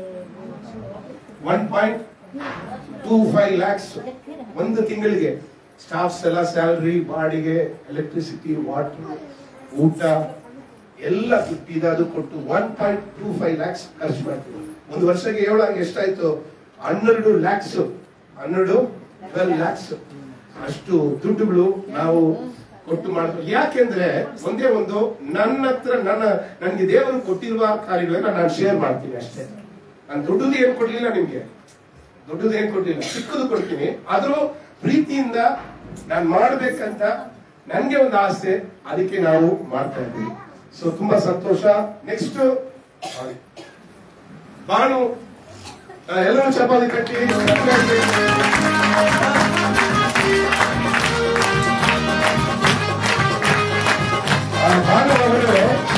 One point two five lakhs ಒಂದು ತಿಂಗಳಿಗೆ. ಸ್ಟಾಫ್ಸ್ ಎಲ್ಲ ಸ್ಯಾಲರಿ, ಬಾಡಿಗೆ, ಎಲೆಕ್ಟ್ರಿಸಿಟಿ, ವಾಟರ್, ಊಟ ಎಲ್ಲ ಇದು ಕೊಟ್ಟು one point two five lakhs ಖರ್ಚು ಮಾಡ್ತೀವಿ. ಒಂದು ವರ್ಷಕ್ಕೆ ಏಳು ಎಷ್ಟಾಯ್ತು? ಹನ್ನೆರಡು ಲ್ಯಾಕ್ಸ್ ಹನ್ನೆರಡು ಟ್ವೆಲ್ ಲ್ಯಾಕ್ಸ್ ಅಷ್ಟು ದುಡ್ಡುಗಳು ನಾವು ಕೊಟ್ಟು ಮಾಡ್ತೀವಿ. ಯಾಕೆಂದ್ರೆ ಒಂದೇ ಒಂದು ನನ್ನ ಹತ್ರ ನನ್ನ ನನ್ಗೆ ದೇವರು ಕೊಟ್ಟಿರುವ ಕಾರ್ಯಗಳನ್ನ ನಾನು ಶೇರ್ ಮಾಡ್ತೀನಿ ಅಷ್ಟೇ. ನಾನು ದುಡ್ಡದು ಏನ್ ಕೊಡ್ಲಿಲ್ಲ ನಿಮ್ಗೆ, ದೊಡ್ಡದು ಏನ್ ಕೊಡ್ಲಿಲ್ಲ, ಚಿಕ್ಕದು ಕೊಡ್ತೀನಿ. ಆದ್ರೂ ಪ್ರೀತಿಯಿಂದ ನಾನು ಮಾಡ್ಬೇಕಂತ ನನ್ಗೆ ಒಂದು ಆಸೆ, ಅದಕ್ಕೆ ನಾವು ಮಾಡ್ತಾ ಇದ್ದೀವಿ. ಸೊ ತುಂಬಾ ಸಂತೋಷ. ನೆಕ್ಸ್ಟ್ ಬಾನು, ಎಲ್ಲರೂ ಚಪಾತಿ ಕಟ್ಟಿ ಬಾನು ಅವರು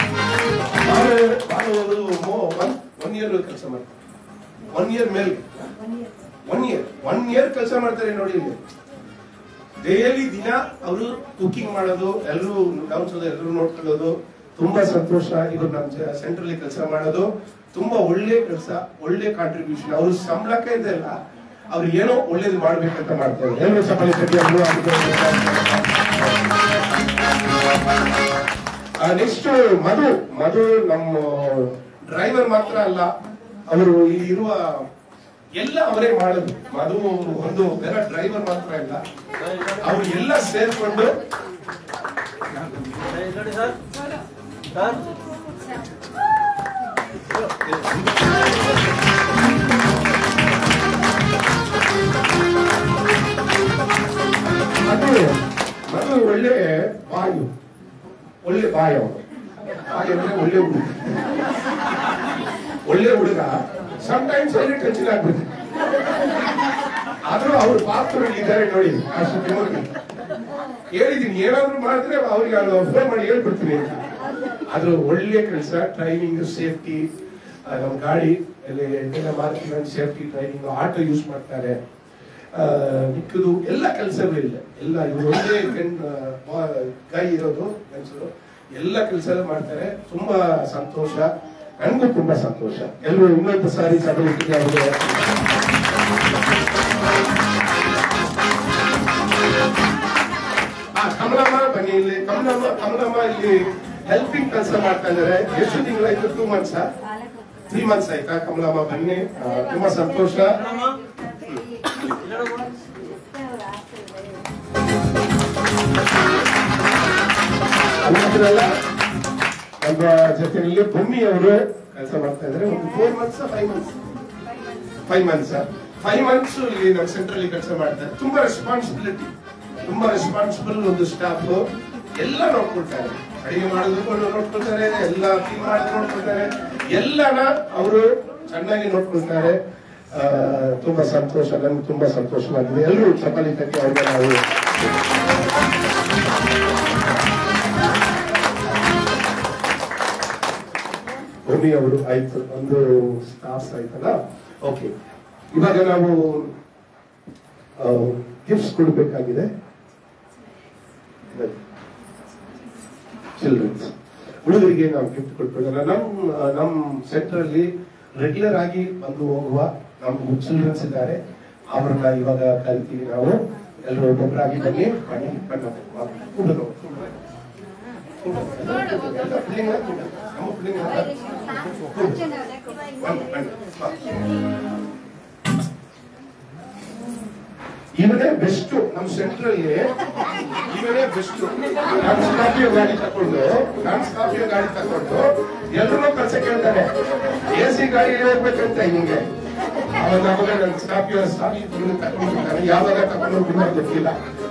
ಬಾನು ಅವರು ಒನ್ ಇಯರ್ ಕೆಲಸ ಮಾಡ್ತಾರೆ. ಒನ್ ಇಯರ್ ಮೇಲೆ ಒನ್ ಇಯರ್ ಒನ್ ಇಯರ್ ಕೆಲಸ ಮಾಡ್ತಾರೆ ನೋಡಿ. ಇಲ್ಲಿ ಡೈಲಿ ದಿನ ಅವರು ಕುಕಿಂಗ್ ಮಾಡೋದು, ಎಲ್ಲರೂ ಡೌನ್ಸೋದು, ಎಲ್ಲರೂ ನೋಡ್ಕೊಳ್ಳೋದು. ತುಂಬಾ ಸಂತೋಷ. ಇದು ನಮ್ಮ ಸೆಂಟ್ರಲ್ಲಿ ಕೆಲಸ ಮಾಡೋದು ತುಂಬಾ ಒಳ್ಳೆ ಕೆಲಸ, ಒಳ್ಳೆ ಕಾಂಟ್ರಿಬ್ಯೂಷನ್. ಅವ್ರ ಸಂಬಳಕ್ಕೆ ಇದೆಲ್ಲ ಅವ್ರು ಏನೋ ಒಳ್ಳೇದು ಮಾಡ್ಬೇಕಂತ ಮಾಡ್ತಾರೆ. ಎಲ್ಲರೂ ಚಪಾತಿ ಕಟ್ಟಿ ನೆಕ್ಸ್ಟ್ ಮಧು ಮಧು ನಮ್ಮ ಡ್ರೈವರ್ ಮಾತ್ರ ಅಲ್ಲ, ಅವರು ಇಲ್ಲಿ ಇರುವ ಎಲ್ಲ ಅವರೇ ಮಾಡೋದು. ಮಧು ಒಂದು ಬೇರೆ ಡ್ರೈವರ್ ಮಾತ್ರ ಇಲ್ಲ, ಅವರು ಎಲ್ಲ ಸೇರ್ಕೊಂಡು ಮಧು ಮಧು ಒಳ್ಳೆ ಬಾಯು, ಒಳ್ಳೆ ಬಾಯಿ. ಅವರು ಬಾಯಿ ಅಂದ್ರೆ ಒಳ್ಳೆ ಹುಡುಗ, ಒಳ್ಳೆ ಹುಡುಗ. ಸಮ್ಟೈಮ್ಸ್ ಅಲ್ಲಿ ಟೆನ್ಷನ್ ಆಗ್ಬಿಡುತ್ತೆ. ಆದ್ರೂ ಅವ್ರ ಪಾತ್ರ ಇದ್ದಾರೆ ನೋಡಿ. ಅಷ್ಟು ಹೇಳಿದೀನಿ, ಏನಾದ್ರು ಮಾಡಿದ್ರೆ ಅವ್ರಿಗೆ ಫೋನ್ ಮಾಡಿ ಹೇಳ್ಬಿಡ್ತೀನಿ ಅಂತ. ಆದ್ರೂ ಒಳ್ಳೆ ಕೆಲಸ, ಟ್ರೈನಿಂಗ್, ಸೇಫ್ಟಿ, ನಮ್ಮ ಗಾಡಿ market safety training, auto use ಮಾಡ್ತಾರೆ. ಮಿಕ್ಕದು ಎಲ್ಲ ಕೆಲಸಗಳು ಇಲ್ಲ, ಎಲ್ಲ ಇವರು ಒಂದೇ ಕೈ ಇರೋದು ಕೆಲಸಗಳು ಎಲ್ಲ ಕೆಲಸ ಎಲ್ಲ ಮಾಡ್ತಾರೆ. ತುಂಬಾ ಸಂತೋಷ, ನನಗೂ ತುಂಬಾ ಸಂತೋಷ. ಎಲ್ಲರೂ ಇನ್ನೊಂದು ಸಾರಿ ಸಭೆಗೆ ಅವರಿಗೆ ಕಮಲಮ್ಮ ಬನ್ನಿ ಇಲ್ಲಿ. ಕಮಲಮ್ಮ ಕಮಲಮ್ಮ ಇಲ್ಲಿ ಹೆಲ್ಪಿಂಗ್ ಕೆಲಸ ಮಾಡ್ತಾ ಇದ್ದಾರೆ. ಎಷ್ಟು ತಿಂಗಳಾಯ್ತು? ಟೂ ಮಂತ್ಸ್ ತ್ರೀ ಮಂತ್ಸ್ ಆಯ್ತಾ? ಕಮಲಮ್ಮ ಬನ್ನಿ, ತುಂಬಾ ಸಂತೋಷ. ಅಲ್ಲ ನಮ್ಮ ಜೊತೆಯಲ್ಲಿ ಭೂಮಿ ಅವರು ಕೆಲಸ ಮಾಡ್ತಾ ಇದ್ದಾರೆ. ಒಂದು four months five months five months five months ಇಲ್ಲಿ ನಮ್ಮ ಸೆಂಟ್ರಲ್ಲಿ ಕೆಲಸ ಮಾಡ್ತಾರೆ. ತುಂಬಾ ರೆಸ್ಪಾನ್ಸಿಬಿಲಿಟಿ, ತುಂಬಾ ರೆಸ್ಪಾನ್ಸಿಬಲ್ ಒಂದು ಸ್ಟಾಫ್. ಎಲ್ಲ ನೋಡ್ಕೊಳ್ತಾರೆ, ಅಡಿಗೆ ಮಾಡೋದಕ್ಕೂ ನೋಡ್ಕೊಳ್ತಾರೆ, ಎಲ್ಲ ಕ್ಲೀನ್ ಮಾಡೋದು ನೋಡ್ಕೊಳ್ತಾರೆ, ಎಲ್ಲನ ಅವರು ಚೆನ್ನಾಗಿ ನೋಡ್ಕೊಳ್ತಾರೆ. ತುಂಬಾ ಸಂತೋಷ, ನನ್ಗೆ ತುಂಬಾ ಸಂತೋಷವಾಗಿದೆ. ಎಲ್ಲರೂ ಚಪಾಲಿ ತಕ್ಕೆ ಅವ್ರಿಗೆ ನಾವು ಭೂಮಿ ಅವರು ಆಯ್ತು, ಒಂದು ಸ್ಟಾಫ್ಸ್ ಆಯ್ತಲ್ಲ. ಓಕೆ, ಇವಾಗ ನಾವು ಗಿಫ್ಟ್ಸ್ ಕೊಡಬೇಕಾಗಿದೆ. ಚಿಲ್ಡ್ರನ್ಸ್ ಹುಡುಗರಿಗೆ ನಾವು ಗಿಫ್ಟ್ ಕೊಡ್ಬೇಕಲ್ಲ. ನಮ್ ನಮ್ ಸೆಂಟರ್ ಅಲ್ಲಿ ರೆಗ್ಯುಲರ್ ಆಗಿ ಬಂದು ಹೋಗುವ ನಮ್ಮ ಚಿಲ್ಡ್ರನ್ಸ್ ಇದ್ದಾರೆ. ಅವ್ರನ್ನ ಇವಾಗ ಕರಿತೀವಿ ನಾವು. ಎಲ್ಲರೂ ಒಬ್ಬೊಬ್ಬರಾಗಿ ಬನ್ನಿ ಬನ್ನಿ ಬಣ್ಣ ಹುಡುಗರು ಇವನೇ ಬೆಸ್ಟ್ ನಮ್ಮ ಸೆಂಟರ್ ಅಲ್ಲಿ. ಇವನೇ ಬೆಸ್ಟ್. ನಾನು ಸ್ಕಾರ್ಪಿಯೋ ಗಾಡಿ ತಕೊಂಡು ನಾನು ಸ್ಕಾರ್ಪಿಯೋ ಗಾಡಿ ತಕೊಂಡು ಎಲ್ಲರೂ ಕೆಲಸ ಕೇಳ್ತಾರೆ. ಎ ಸಿ ಗಾಡಿ ಹೋಗ್ಬೇಕಂತ ಹಿಂಗೆ ಅವಾಗ ಅವಾಗ ನನ್ನ ಸ್ಕಾರ್ಪಿಯೋ ಸಾಗಿ ತಗೊಂಡಿರ್ತಾನೆ. ಯಾವಾಗ ತಗೊಂಡು ಹೋಗಿಲ್ಲ ಗೊತ್ತಿಲ್ಲ.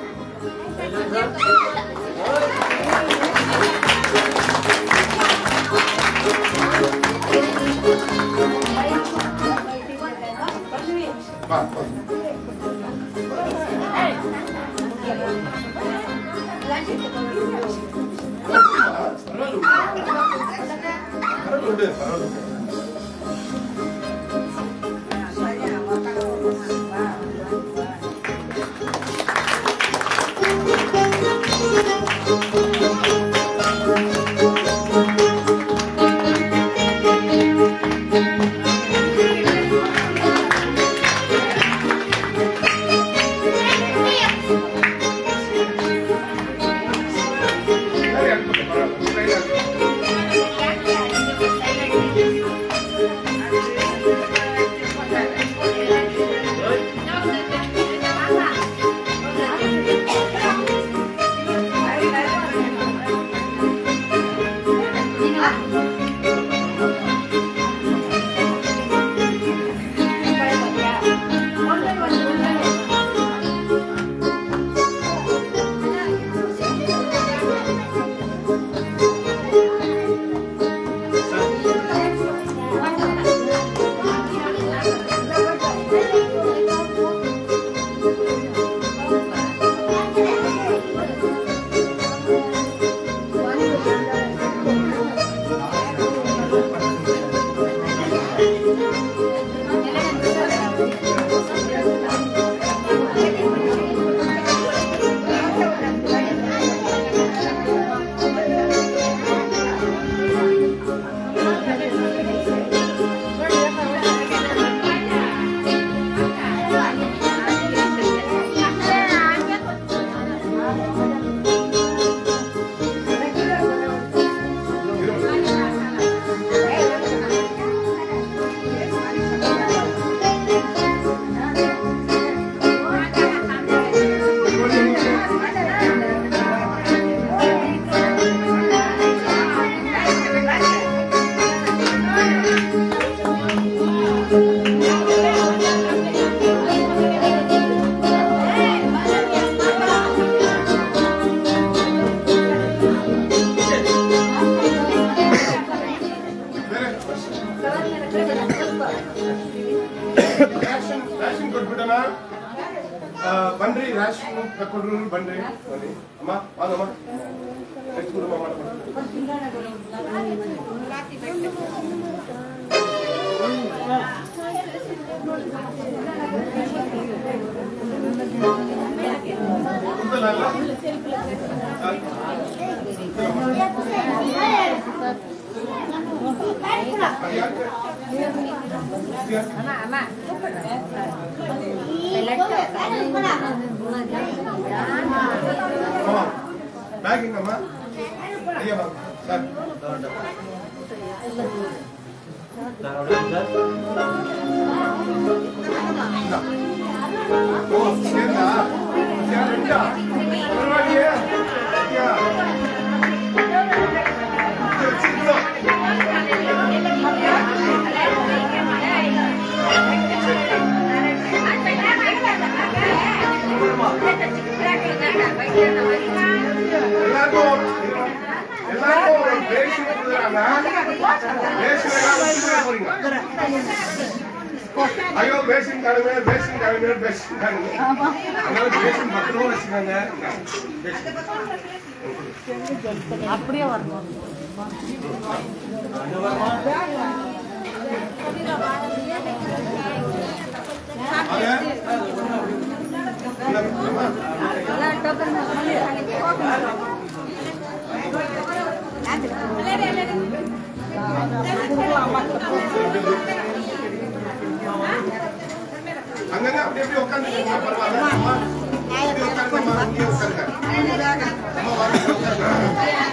ಬನ್ರಿ ರೇಷನ್ ತಕೊಂಡ್ರು ಬನ್ರಿ ಬನ್ನಿ ಅಮ್ಮ ಬಾಗಮ್ಮ ಹೆಚ್ಚು Bagging amma. Iya bang. Sir. Oh, siapa? Siapa? Orang dia. Ya. எல்லாரும் எல்லாரும் பேசி கொடுக்குறாங்க. பேசி போறீங்க. ஐயோ பேசிங் காணுமே பேசிங் காணுமே பேசிங் காணுமே அதனால பேசிங் பத்திரமா வச்சுக்காங்க. அப்படியே வரணும். அங்கங்க அப்படி அப்படி உட்காந்துருக்கீங்க பரவாயில்ல. அம்மா இப்படி உட்காருங்கம்மா, இங்கே உட்காருங்க. அம்மா வாங்க உட்காருங்க.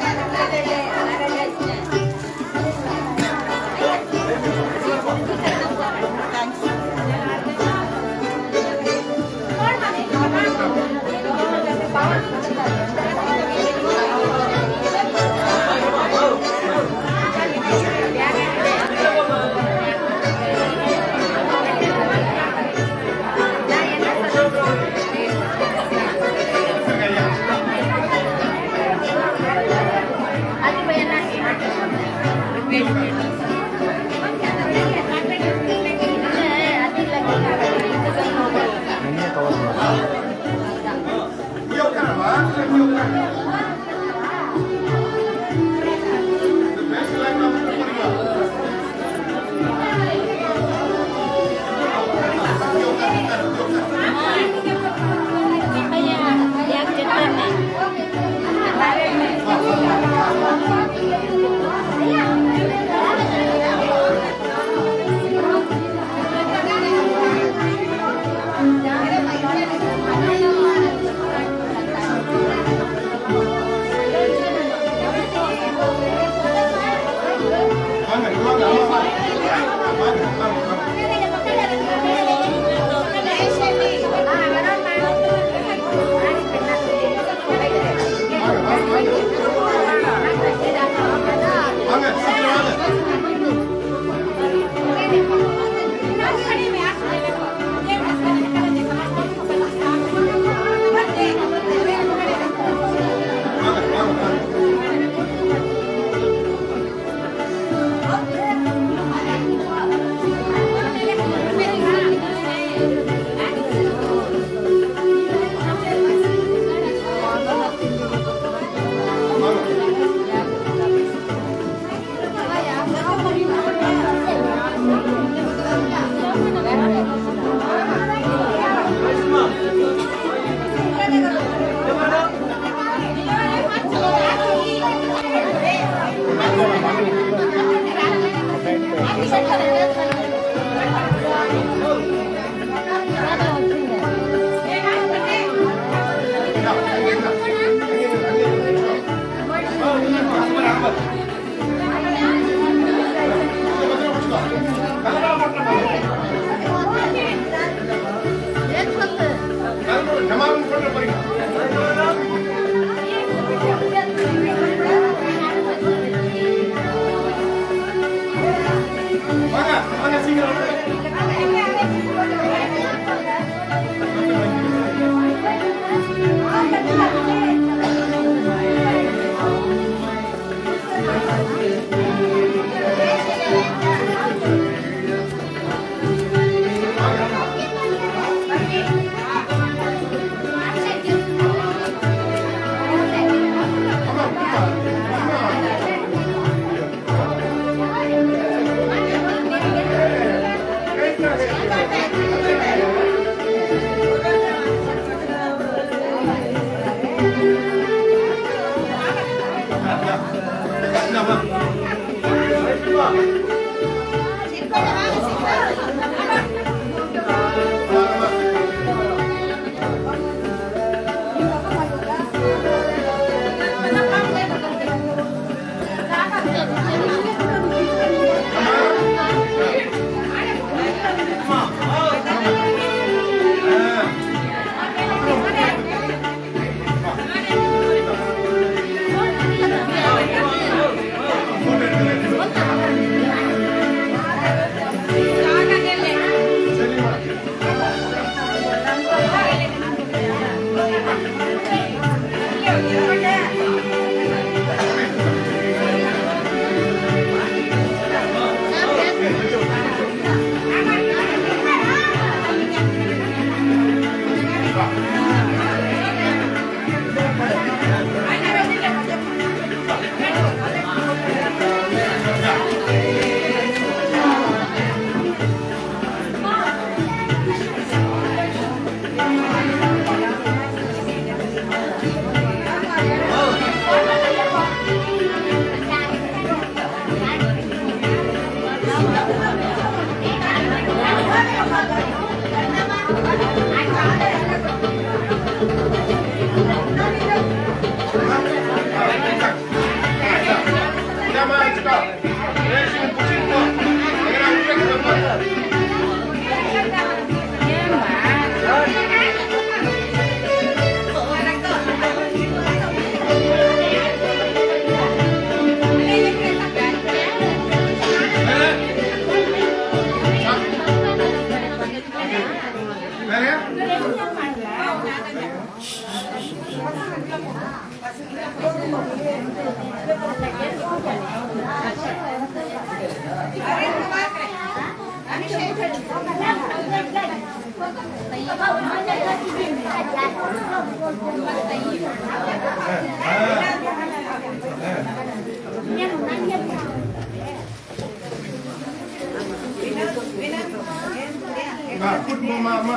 Nah, put mama mama.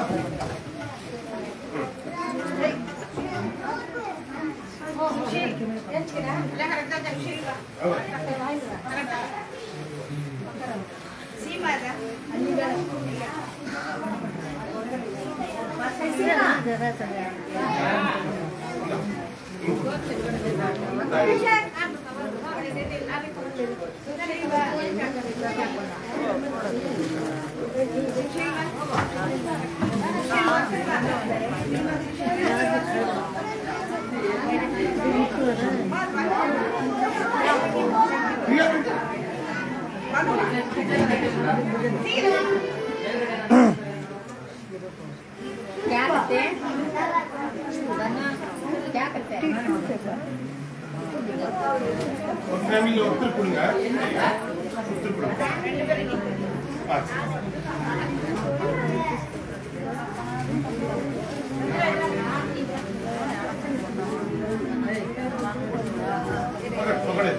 क्या करते हैं? क्या करते हैं? और फैमिली उत्तर पुड़ंगा उत्तर पुड़ंगा अच्छा पकड़े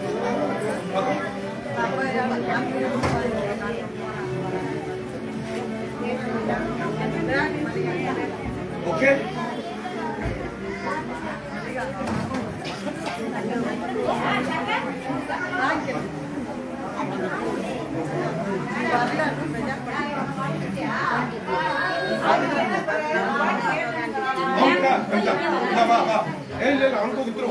ओके हमको कितना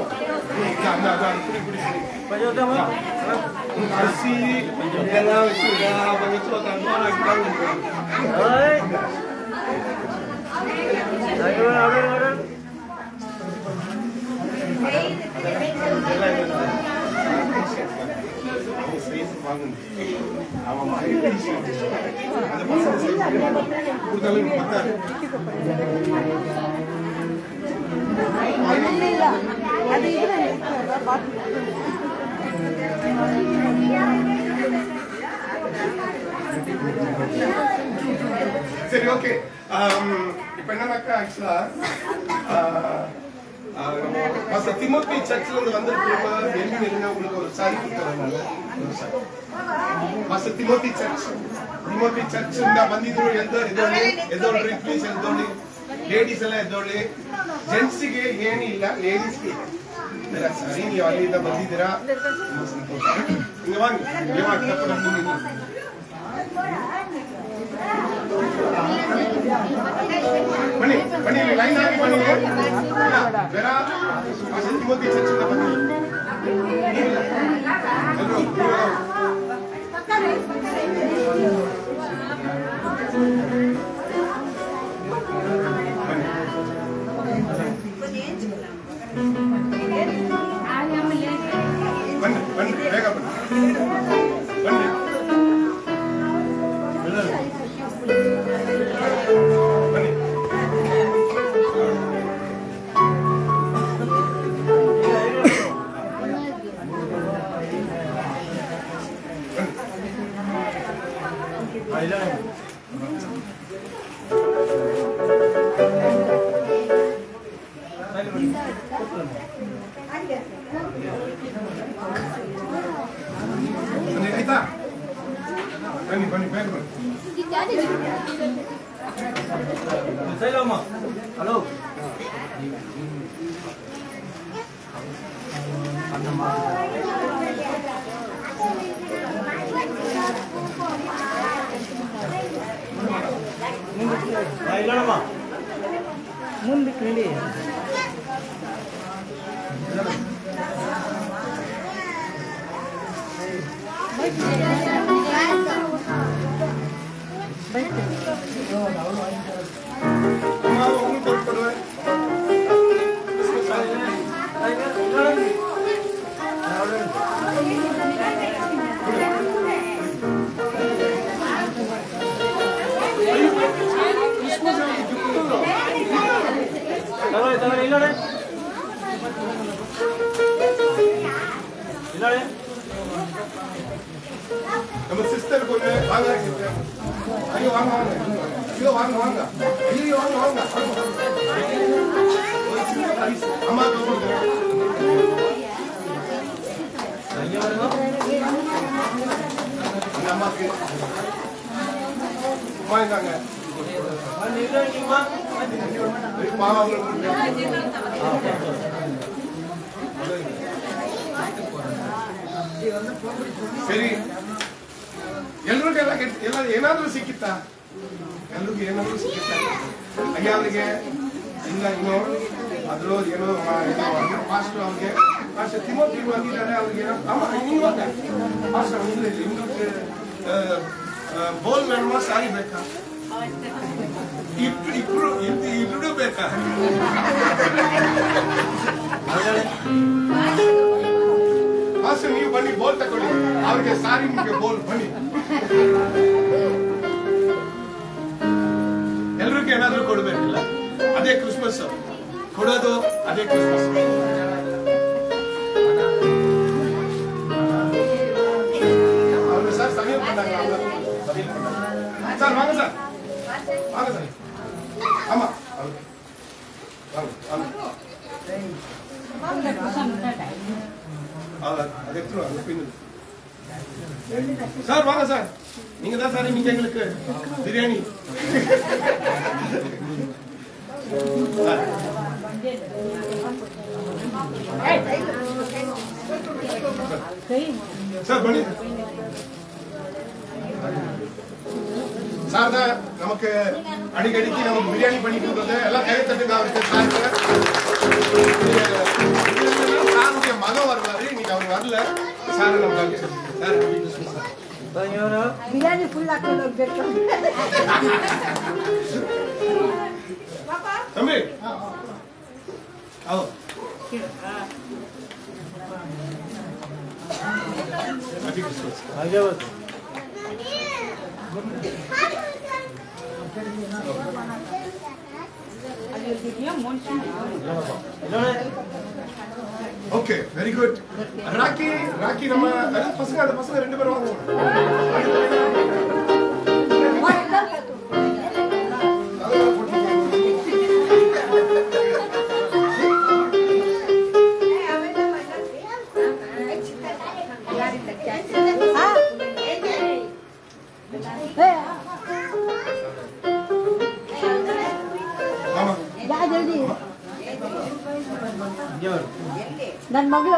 சரி ஓகே இப்போ என்னன்னாக்கா ஆக்சுவலா பாஸ்டர் திமோத்தி சர்ச்சில் இருந்து வந்திருக்கோமா வெளியே இருங்க உங்களுக்கு ஒரு சாரி கொடுத்துறதுனால pastor Timothy church Timothy church ಇಂದ ಬಂದಿದ್ರು ಎದ್ದು ಎದ್ದೊಳ್ಳಿ ಎದ್ದೊಳ್ರಿ ಪ್ಲೀಸ್ ಎದ್ದೊಳ್ಳಿ ಲೇಡೀಸ್ ಎಲ್ಲ ಎದ್ದೊಳ್ಳಿ ಜೆಂಟ್ಸ್ಗೆ ಏನಿಲ್ಲ ಲೇಡೀಸ್ಗೆ ಸರಿ ನೀವು ಅಲ್ಲಿಂದ ಬಂದಿದ್ದೀರಾ ತುಂಬಾ ಸಂತೋಷ ಹಿಂಗ ವಾಂಗಿ ಇವಾಗ ತಪ್ಪು ಬನ್ನಿ ಬನ್ನಿ ಲೈನ್ ಆಗಿ ಬನ್ನಿ ಬೇಡ ಪಾಸ್ಟರ್ ತಿಮೋತಿ ಚರ್ಚ್ ಇಂದ ಬನ್ನಿ ಬನ್ನಿ ಬನ್ನಿ ಬೇಗ ಬನ್ನಿ ಬನ್ನಿ ಬನ್ನಿ ಆಯ್ತಾ ಬನ್ನಿ ಬನ್ನಿ ಬೇಗ ಬನ್ನಿ ಹಲೋ ಮುಂದಕ್ಕೆ ನಡಿ Давай, давай. நம்ம சிஸ்டர் கொஞ்சம் வாங்க சிஸ்டர். ஐயோ வாங்க வாங்க. ஐயோ வாங்க வாங்க. ஐயோ வாங்க வாங்க. ஒரு சின்ன பிரைஸ் அம்மா கொடுக்குறேன். ஐயோ வாங்க. அம்மாக்கு வாங்காங்க. ಸರಿ ಎಲ್ರಿಗೂ ಎಲ್ಲ ಎಲ್ಲ ಏನಾದ್ರೂ ಸಿಕ್ಕಿತ್ತಾ ಎಲ್ರಿಗೂ ಏನಾದ್ರೂ ಸಿಕ್ಕಿತ್ತಾ ಅಯ್ಯ ಅವ್ರಿಗೆ ಇಲ್ಲ ಇನ್ನೋ ಅದ್ರೂ ಏನೋ ಫಾಸ್ಟ್ ಅವ್ರಿಗೆ ಫಾಸ್ಟ್ ತಿಮೋತಿ ಬಂದಿದ್ದಾರೆ ಅವ್ರಿಗೆ ಫಾಸ್ಟ್ ನಿಮ್ಗೆ ಬೋಲ್ ಮೇಡಮ ಸಾರಿ ಬೇಕಾ ಇಬ್ರು ಇಬ್ರು ಬೇಕಾ ಫಾಸ್ಟ್ ನೀವು ಬನ್ನಿ ಬೋಲ್ ತಗೊಳ್ಳಿ ಅವ್ರಿಗೆ ಸಾರಿ ನಿಮ್ಗೆ ಬೋಲ್ ಬನ್ನಿ ಎಲ್ರಿಗೂ ಏನಾದ್ರೂ ಕೊಡ್ಬೇಕಿಲ್ಲ ಅದೇ ಕ್ರಿಸ್ಮಸ್ ಕೊಡೋದು ಅದೇ ಕ್ರಿಸ್ಮಸ್ அவங்க சார் சமையல் பண்ணாங்க அவங்க சமையல் பண்ணாங்க சார் வாங்க சார் வாங்க சார் ஆமா வாங்க வாங்க அது எடுத்துருவா அந்த பின்னு சார் வாங்க சார் நீங்க தான் சார் நீங்க எங்களுக்கு பிரியாணி சார் பண்ணி சார் தான் நமக்கு அடிக்கடிக்கு நமக்கு பிரியாணி பண்ணி கொடுத்தது எல்லாம் கை தட்டுங்க அவருக்கு சாருடைய மகன் வருவாரு இன்னைக்கு அவர் வரல சார் நமக்கு சார் ಬಿರಿಯಾನಿ ಫುಲ್ ಹಾಕೊಂಡು ಹೋಗ್ಬೇಕು தம்பி आओ Happy Christmas. आगे बस okay very good Rakhi Rakhi நம்ம பசங்க அந்த பசங்க ரெண்டு பேரும் வாங்க ನನ್ನ ಮಗಳು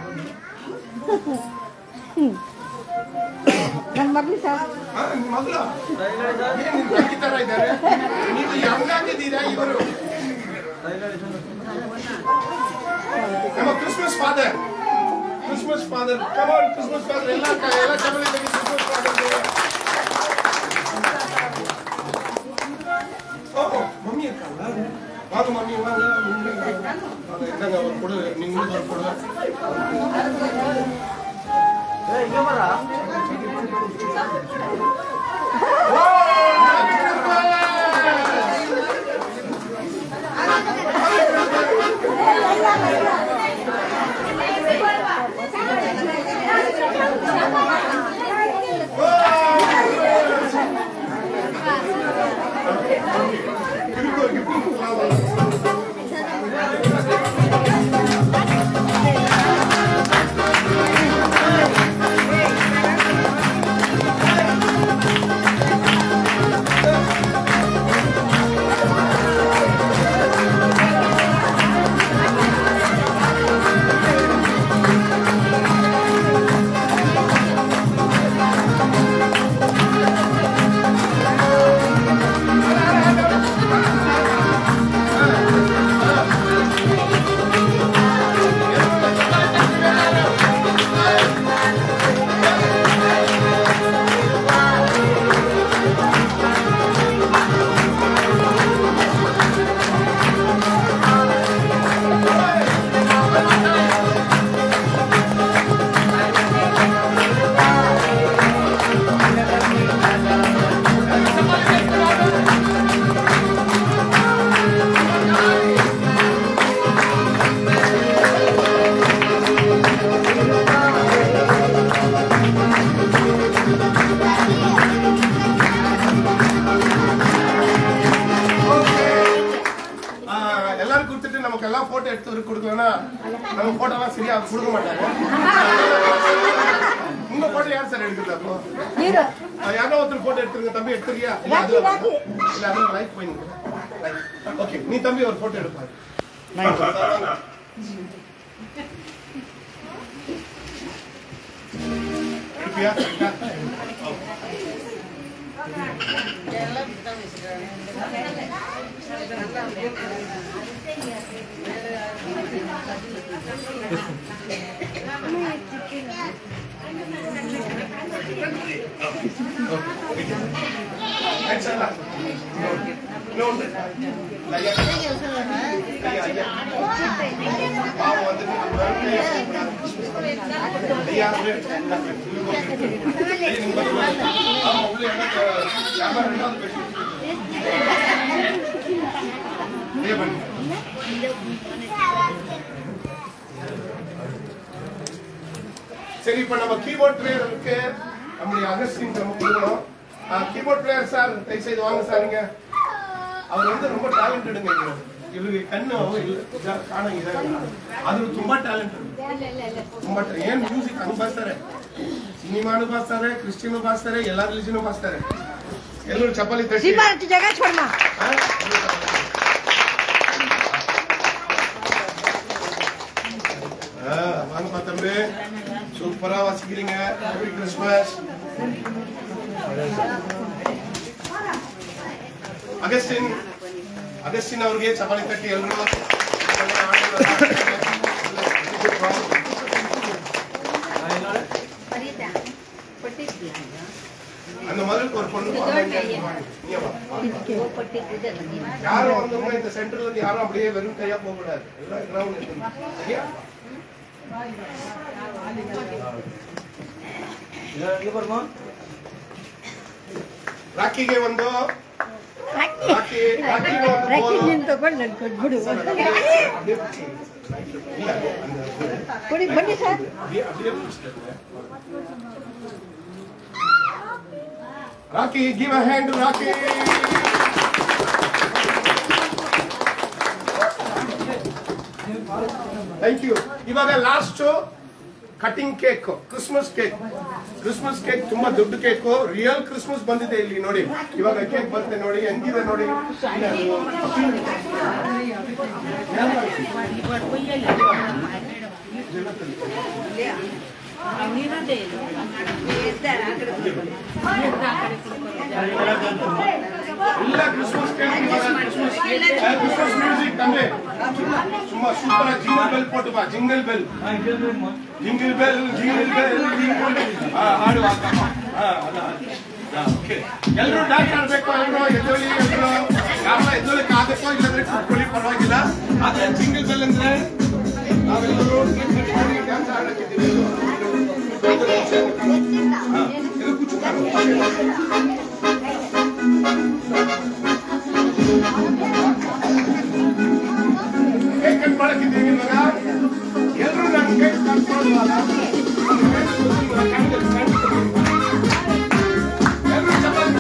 ನನ್ನ ಮಗಳು ಸರ್ ಮಗಳ ಏನು ತರ ಇದ್ದಾರೆ ನೀವು ಹೆಂಗಾಗಿದ್ದೀರಾ ಇವರು ನಮ್ಮ Christmas father Christmas father come on Christmas father ಎಲ್ಲ ಎಲ್ಲ ಚಮಲಿ ಕ್ರಿಸ್ಮಸ್ ಫಾದರ್ ಓ ಮಮ್ಮಿ வாங்க மம்மி வாங்க என்னங்க ஒரு கொடு நீங்க ஒரு கொடு ஏய் இங்க வரா போட்டோ எடுத்து கொடுக்கலன்னா நம்ம போட்டோலாம் சரியா கொடுக்க மாட்டாங்க. உங்க போட்டோ யார் சார் எடுக்குது? அப்போ யாரோ ஒருத்தர் போட்டோ எடுத்துருங்க தம்பி, எடுத்துறியா? இல்ல அதுல லைக் பண்ணுங்க. ஓகே, நீ தம்பி ஒரு போட்டோ எடுப்பாரு. எடுப்பியா? சரி, இப்ப நம்ம கீபோர்ட் பிளேயர் இருக்கு, நம்முடைய அகஸ்டின் நம்ம கொடுக்கணும். கீபோர்ட் பிளேயர் சார் தயவு செய்து வாங்க சார். நீங்க அவர் வந்து ரொம்ப டேலண்டடுங்க. இவருக்கு ಕಣ್ಣು ಕಾಣಂಗಿದೆ, ಆದ್ರೂ ತುಂಬಾ ಟ್ಯಾಲೆಂಟ್. ತುಂಬಾ ಏನ್ ಮ್ಯೂಸಿಕ್ ಅನುಭವಿಸ್ತಾರೆ, ಸಿನಿಮಾನು ಬಾರಿಸ್ತಾರೆ, ಕ್ರಿಶ್ಚಿಯನ್ ಬಾರಿಸ್ತಾರೆ, ಎಲ್ಲಾ ರಿಲಿಜನ್ ಬಾರಿಸ್ತಾರೆ. ಎಲ್ಲರೂ ಚಪ್ಪಲಿ ತಟ್ಟಿ ಜಾಗ छोड़ना. வாங்கப்பா தம்பி, சூப்பரா வாசிக்கிறீங்க. Happy Christmas. அகஸ்டின் அகஸ்டின் அவರಿಗೆ ಚಪ್ಪಲಿ ತಟ್ಟಿ ಎಲ್ಲರೂ. அந்த மகளுக்கு ஒரு பொண்ணு யாரும் வந்தவங்க இந்த சென்டர்ல இருந்து யாரும் அப்படியே வெறும் கையா போக கூடாது. எல்லாம் கிரவுண்ட் சரியா? ರಾಖಿಗೆ ಒಂದು ರಾಖಿ ರಾಖಿಗೆ ಒಂದು ರಾಖಿ ನೀನು ತಗೊಂಡು ನಾನು ಕೊಟ್ಬಿಡು. ಕೊಡಿ ಬನ್ನಿ sir. Rakhi, give a hand Rakhi. Thank you. ಇವಾಗ last cutting cake, Christmas cake. Christmas cake ತುಂಬಾ ದೊಡ್ಡ ಕೇಕ್, ರಿಯಲ್ ಕ್ರಿಸ್ಮಸ್ ಬಂದಿದೆ ಇಲ್ಲಿ ನೋಡಿ. ಇವಾಗ ಕೇಕ್ ಬರುತ್ತೆ ನೋಡಿ, ಹೆಂಗಿದೆ ನೋಡಿ. ಇಲ್ಲ ಕ್ರಿಸ್ಮಸ್ ಕೇಕ್, ಕ್ರಿಸ್ಮಸ್ ಮ್ಯೂಸಿಕ್ ತಂದೆ சும்மா சூப்பரா ஜிங்கிள் பெல் போட்டு பா. Jingle bell jingle bell jingle bell ಹಾಡು ಹಾಕಮ್ಮ. ಓಕೆ, ಎಲ್ಲರೂ ಡ್ಯಾನ್ಸ್ ಆಡ್ಬೇಕು. ಎಲ್ಲರೂ ಎದ್ದೊಳಿ, ಎಲ್ಲರೂ ಯಾರನ್ನ ಎದ್ದೊಳಿಕ್ ಆಗತ್ತೋ ಇಲ್ಲಂದ್ರೆ ಕೂತ್ಕೊಳ್ಳಿ, ಪರವಾಗಿಲ್ಲ. ಆದ್ರೆ ಜಿಂಗಿಲ್ ಬೆಲ್ ಅಂದ್ರೆ ನಾವೆಲ್ಲರೂ ಡ್ಯಾನ್ಸ್ ಆಡಕ್ಕಿದ್ದೀವಿ. ಇದು ಕೂತ್ಕೊಂಡು ಕೇಕ್ ಕಟ್ ಮಾಡಕ್ಕಿದ್ದೀವಿ. ಇವಾಗ ಎಲ್ಲರೂ ನಾನು ಕೇಕ್ ಕಟ್ ಮಾಡುವಾಗ ಎಲ್ಲರೂ ಚಪಾತಿ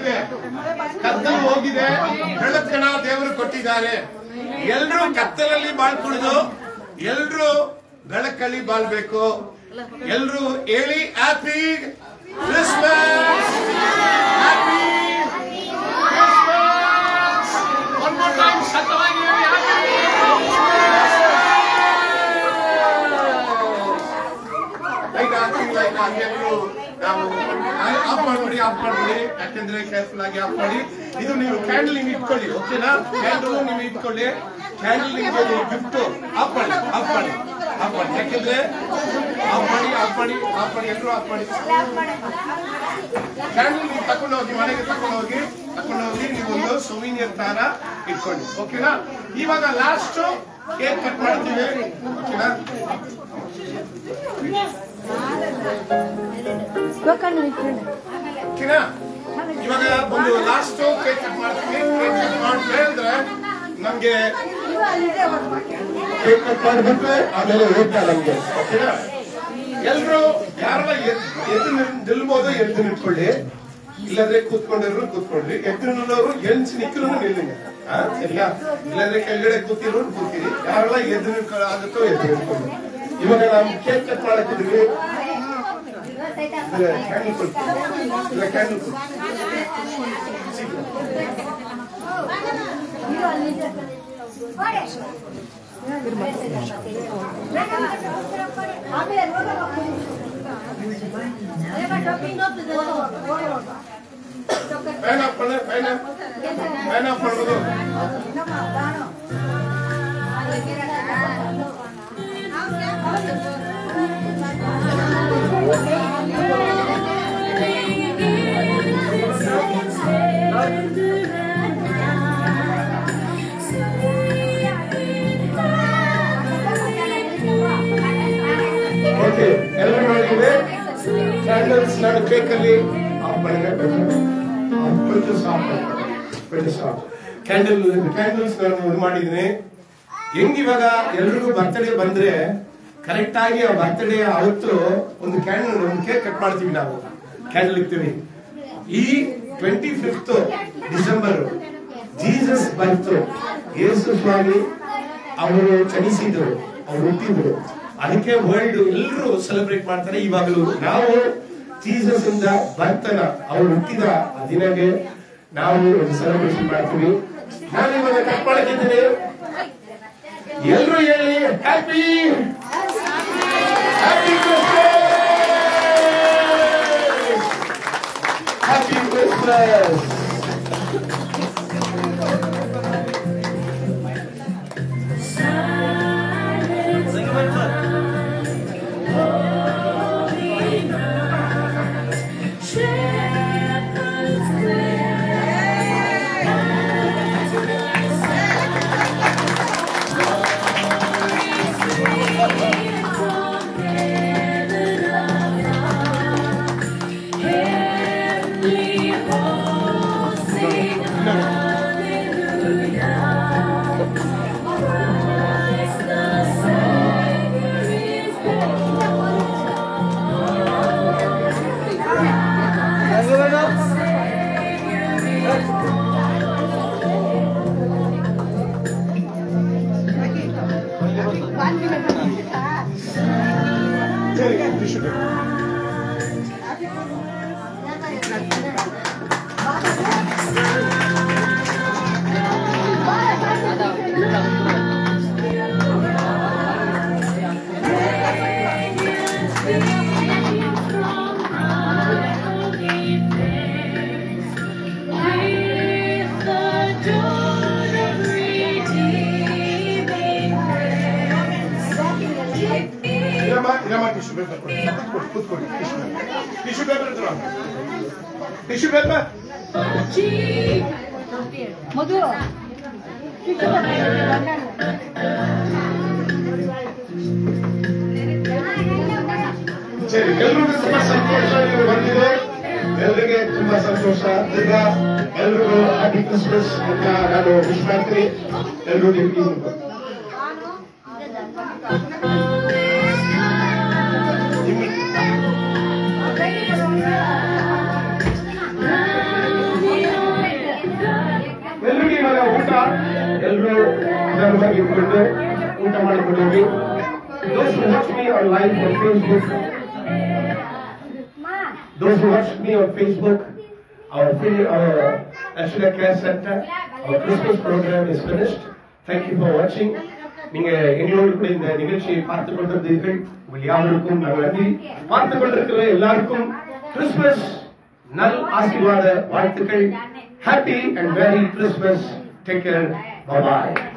ಹೋಗಿದೆ, ಕತ್ತಲು ಹೋಗಿದೆ, ಬೆಳಕನ್ನ ದೇವರು ಕೊಟ್ಟಿದ್ದಾರೆ. ಎಲ್ರೂ ಕತ್ತಲಲ್ಲಿ ಬಾಳ್ಕುಳಿದು ಎಲ್ರೂ ಬೆಳಕಲ್ಲಿ ಬಾಳ್ಬೇಕು. ಎಲ್ರೂ ಹೇಳಿ happy Christmas, happy Christmas. One more time ಶತವಾಗಿ ಹೇಳಿ ಹ್ಯಾಪಿ. ಲೈಕ್ ಹಾಕಿ ಲೈಕ್ ಹಾಕಿ ಎಲ್ಲರೂ ನಾವು ಆಫ್ ಮಾಡ್ಬಿಡಿ, ಆಫ್ ಮಾಡ್ಬಿಡಿ. ಯಾಕಂದ್ರೆ ಕೇರ್ಫುಲ್ ಆಗಿ ಆಫ್ ಮಾಡಿ. ಇದು ನೀವು ಕ್ಯಾಂಡಲ್ ಹಿಂಗ್ ಇಟ್ಕೊಳ್ಳಿ, ಓಕೆನಾ? ಕ್ಯಾಂಡಲ್ ನೀವು ಇಟ್ಕೊಳ್ಳಿ. ಕ್ಯಾಂಡಲ್ ನಿಮ್ಗೆ ಗಿಫ್ಟ್ ಆಫ್ ಮಾಡಿ, ಆಫ್ ಮಾಡಿ, ಆಫ್ ಮಾಡಿ. ಯಾಕಂದ್ರೆ ಆಫ್ ಮಾಡಿ, ಆಫ್ ಮಾಡಿ, ಆಫ್ ಮಾಡಿ, ಎಲ್ಲರೂ ಆಫ್ ಮಾಡಿ. ಕ್ಯಾಂಡಲ್ ನೀವು ತಕೊಂಡು ಹೋಗಿ, ಮನೆಗೆ ತಕೊಂಡು ಹೋಗಿ, ತಕೊಂಡು ಹೋಗಿ ನೀವೊಂದು ಸೊವಿನಿಯರ್ ತರ ಇಟ್ಕೊಳ್ಳಿ, ಓಕೆನಾ? ಇವಾಗ ಲಾಸ್ಟ್ ಕೇಕ್ ಕಟ್ ಮಾಡ್ತೀವಿ, ಓಕೆನಾ? ಓಕೆನಾ? ಇವಾಗ ಒಂದು ಲಾಸ್ಟ್ ಕೇಕ್ ಕಟ್ ಮಾಡ್ತೀವಿ. ಕೇಕ್ ಕಟ್ ಮಾಡಿದ್ರೆ ನಮ್ಗೆ ಕೇಕ್ ಕಟ್ ಮಾಡಿಬಿಟ್ರೆ ಆಮೇಲೆ ಊಟ ನಮ್ಗೆ, ಓಕೆನಾ? ಎಲ್ರು ಯಾರೆಲ್ಲ ಎದ್ದು ನಿಲ್ಬೋದು ಎದ್ದು ನಿಂತ್ಕೊಳ್ಳಿ, ಇಲ್ಲಾಂದ್ರೆ ಕೂತ್ಕೊಂಡಿರೋರು ಕೂತ್ಕೊಂಡ್ರಿ, ಎದ್ದು ನಿಲ್ಲೋರು ಎಲ್ಸಿ ನಿಕ್ಕರು ನಿಲ್ಲಿಂಗ, ಸರಿಯಾ? ಇಲ್ಲಾಂದ್ರೆ ಕೆಳಗಡೆ ಕೂತಿರೋರು ಕೂತಿರಿ. ಯಾರೆಲ್ಲ ಎದ್ದು ನಿಲ್ಕೊಳ್ಳೋ ಆಗುತ್ತೋ ಎದ್ದು ನಿಲ್ಕೊಳ್ಳಿ. ಇವಾಗ ನಾವು ಕೇಕ್ ಕಟ್ ಮಾಡಕ್ಕಿದ್ವಿ. ಕ್ಯಾಂಡಲ್ ಕೊಡ್ತೀವಿ, ಇಲ್ಲ ಕ್ಯಾಂಡಲ್ ಫ್ಯಾನ್ ಆಫ್ ಮಾಡಿ, ಫ್ಯಾನ್ ಫ್ಯಾನ್ ಆಫ್ ಮಾಡ್ಬೋದು. ಓಕೆ, ಎಲ್ಲರೂ ಮಾಡಿದ್ರೆ ಕ್ಯಾಂಡಲ್ಸ್ ನಾನು ಬೇಕಲ್ಲಿ ಆಫ್ ಮಾಡಿದ್ರೆ ಕ್ಯಾಂಡಲ್ ಕ್ಯಾಂಡಲ್ಸ್ ನಾನು ಇದು ಮಾಡಿದ್ದೀನಿ. ಹೆಂಗ್ ಇವಾಗ ಎಲ್ರಿಗೂ ಬರ್ತ್ಡೇ ಬಂದ್ರೆ ಕರೆಕ್ಟ್ ಆಗಿ ಆ ಬರ್ತ್ಡೇ ಅವತ್ತು ಒಂದು ಕ್ಯಾಂಡಲ್ ಒಂದು ಕೇಕ್ ಕಟ್ ಮಾಡ್ತೀವಿ, ನಾವು ಕ್ಯಾಂಡಲ್ ಇಡ್ತೀವಿ. ಈ ಟ್ವೆಂಟಿ ಫಿಫ್ತ್ ಡಿಸೆಂಬರ್ ಜೀಸಸ್ ಬಂತು, ಯೇಸು ಸ್ವಾಮಿ ಅವರು ಚಲಿಸಿದ್ರು, ಅವ್ರು ಹುಟ್ಟಿದ್ರು. ಅದಕ್ಕೆ ವರ್ಲ್ಡ್ ಎಲ್ಲರೂ ಸೆಲೆಬ್ರೇಟ್ ಮಾಡ್ತಾರೆ. ಇವಾಗಲೂ ನಾವು ಜೀಸಸ್ ಇಂದ ಬರ್ತನ ಅವ್ರು ಹುಟ್ಟಿದ ಆ ದಿನಗೆ ನಾವು ಸೆಲೆಬ್ರೇಷನ್ ಮಾಡ್ತೀವಿ. ನಾನು ಇವಾಗ ಕಟ್ ಮಾಡಕ್ಕಿದ್ದೀನಿ, ಎಲ್ಲರೂ ಹೇಳಿ happy happy Christmas, happy Christmas. Tissue paper tissue paper Madhu ಸರಿ, ಎಲ್ರಿಗೂ ತುಂಬಾ ಸಂತೋಷ ನೀವು ಬಂದಿದೆ. ಎಲ್ರಿಗೆ ತುಂಬಾ ಸಂತೋಷ. ಈಗ ಎಲ್ರಿಗೂ ಹ್ಯಾಪಿ ಕ್ರಿಸ್ಮಸ್ ಅಂತ ನಾನು ವಿಶ್ ಮಾಡ್ತೀನಿ. ಎಲ್ರಿಗೂ ನಿಮ್ಗೆ ஆரம்பமாக கொண்டு கூட்டமான கொண்டு those who watch me on live on Facebook, those who watch me on Facebook, our free, our Ashura Care Center, our Christmas program is finished. Thank you for watching. நீங்க எங்களோடு கூட இந்த நிகழ்ச்சியை பார்த்துக் கொண்டிருந்தீர்கள். உங்கள் யாவருக்கும் நாங்கள் நன்றி. பார்த்துக் கொண்டிருக்கிற எல்லாருக்கும் கிறிஸ்துமஸ் நல் ஆசீர்வாத வாழ்த்துக்கள். Happy and Merry Christmas. Take care. Bye bye.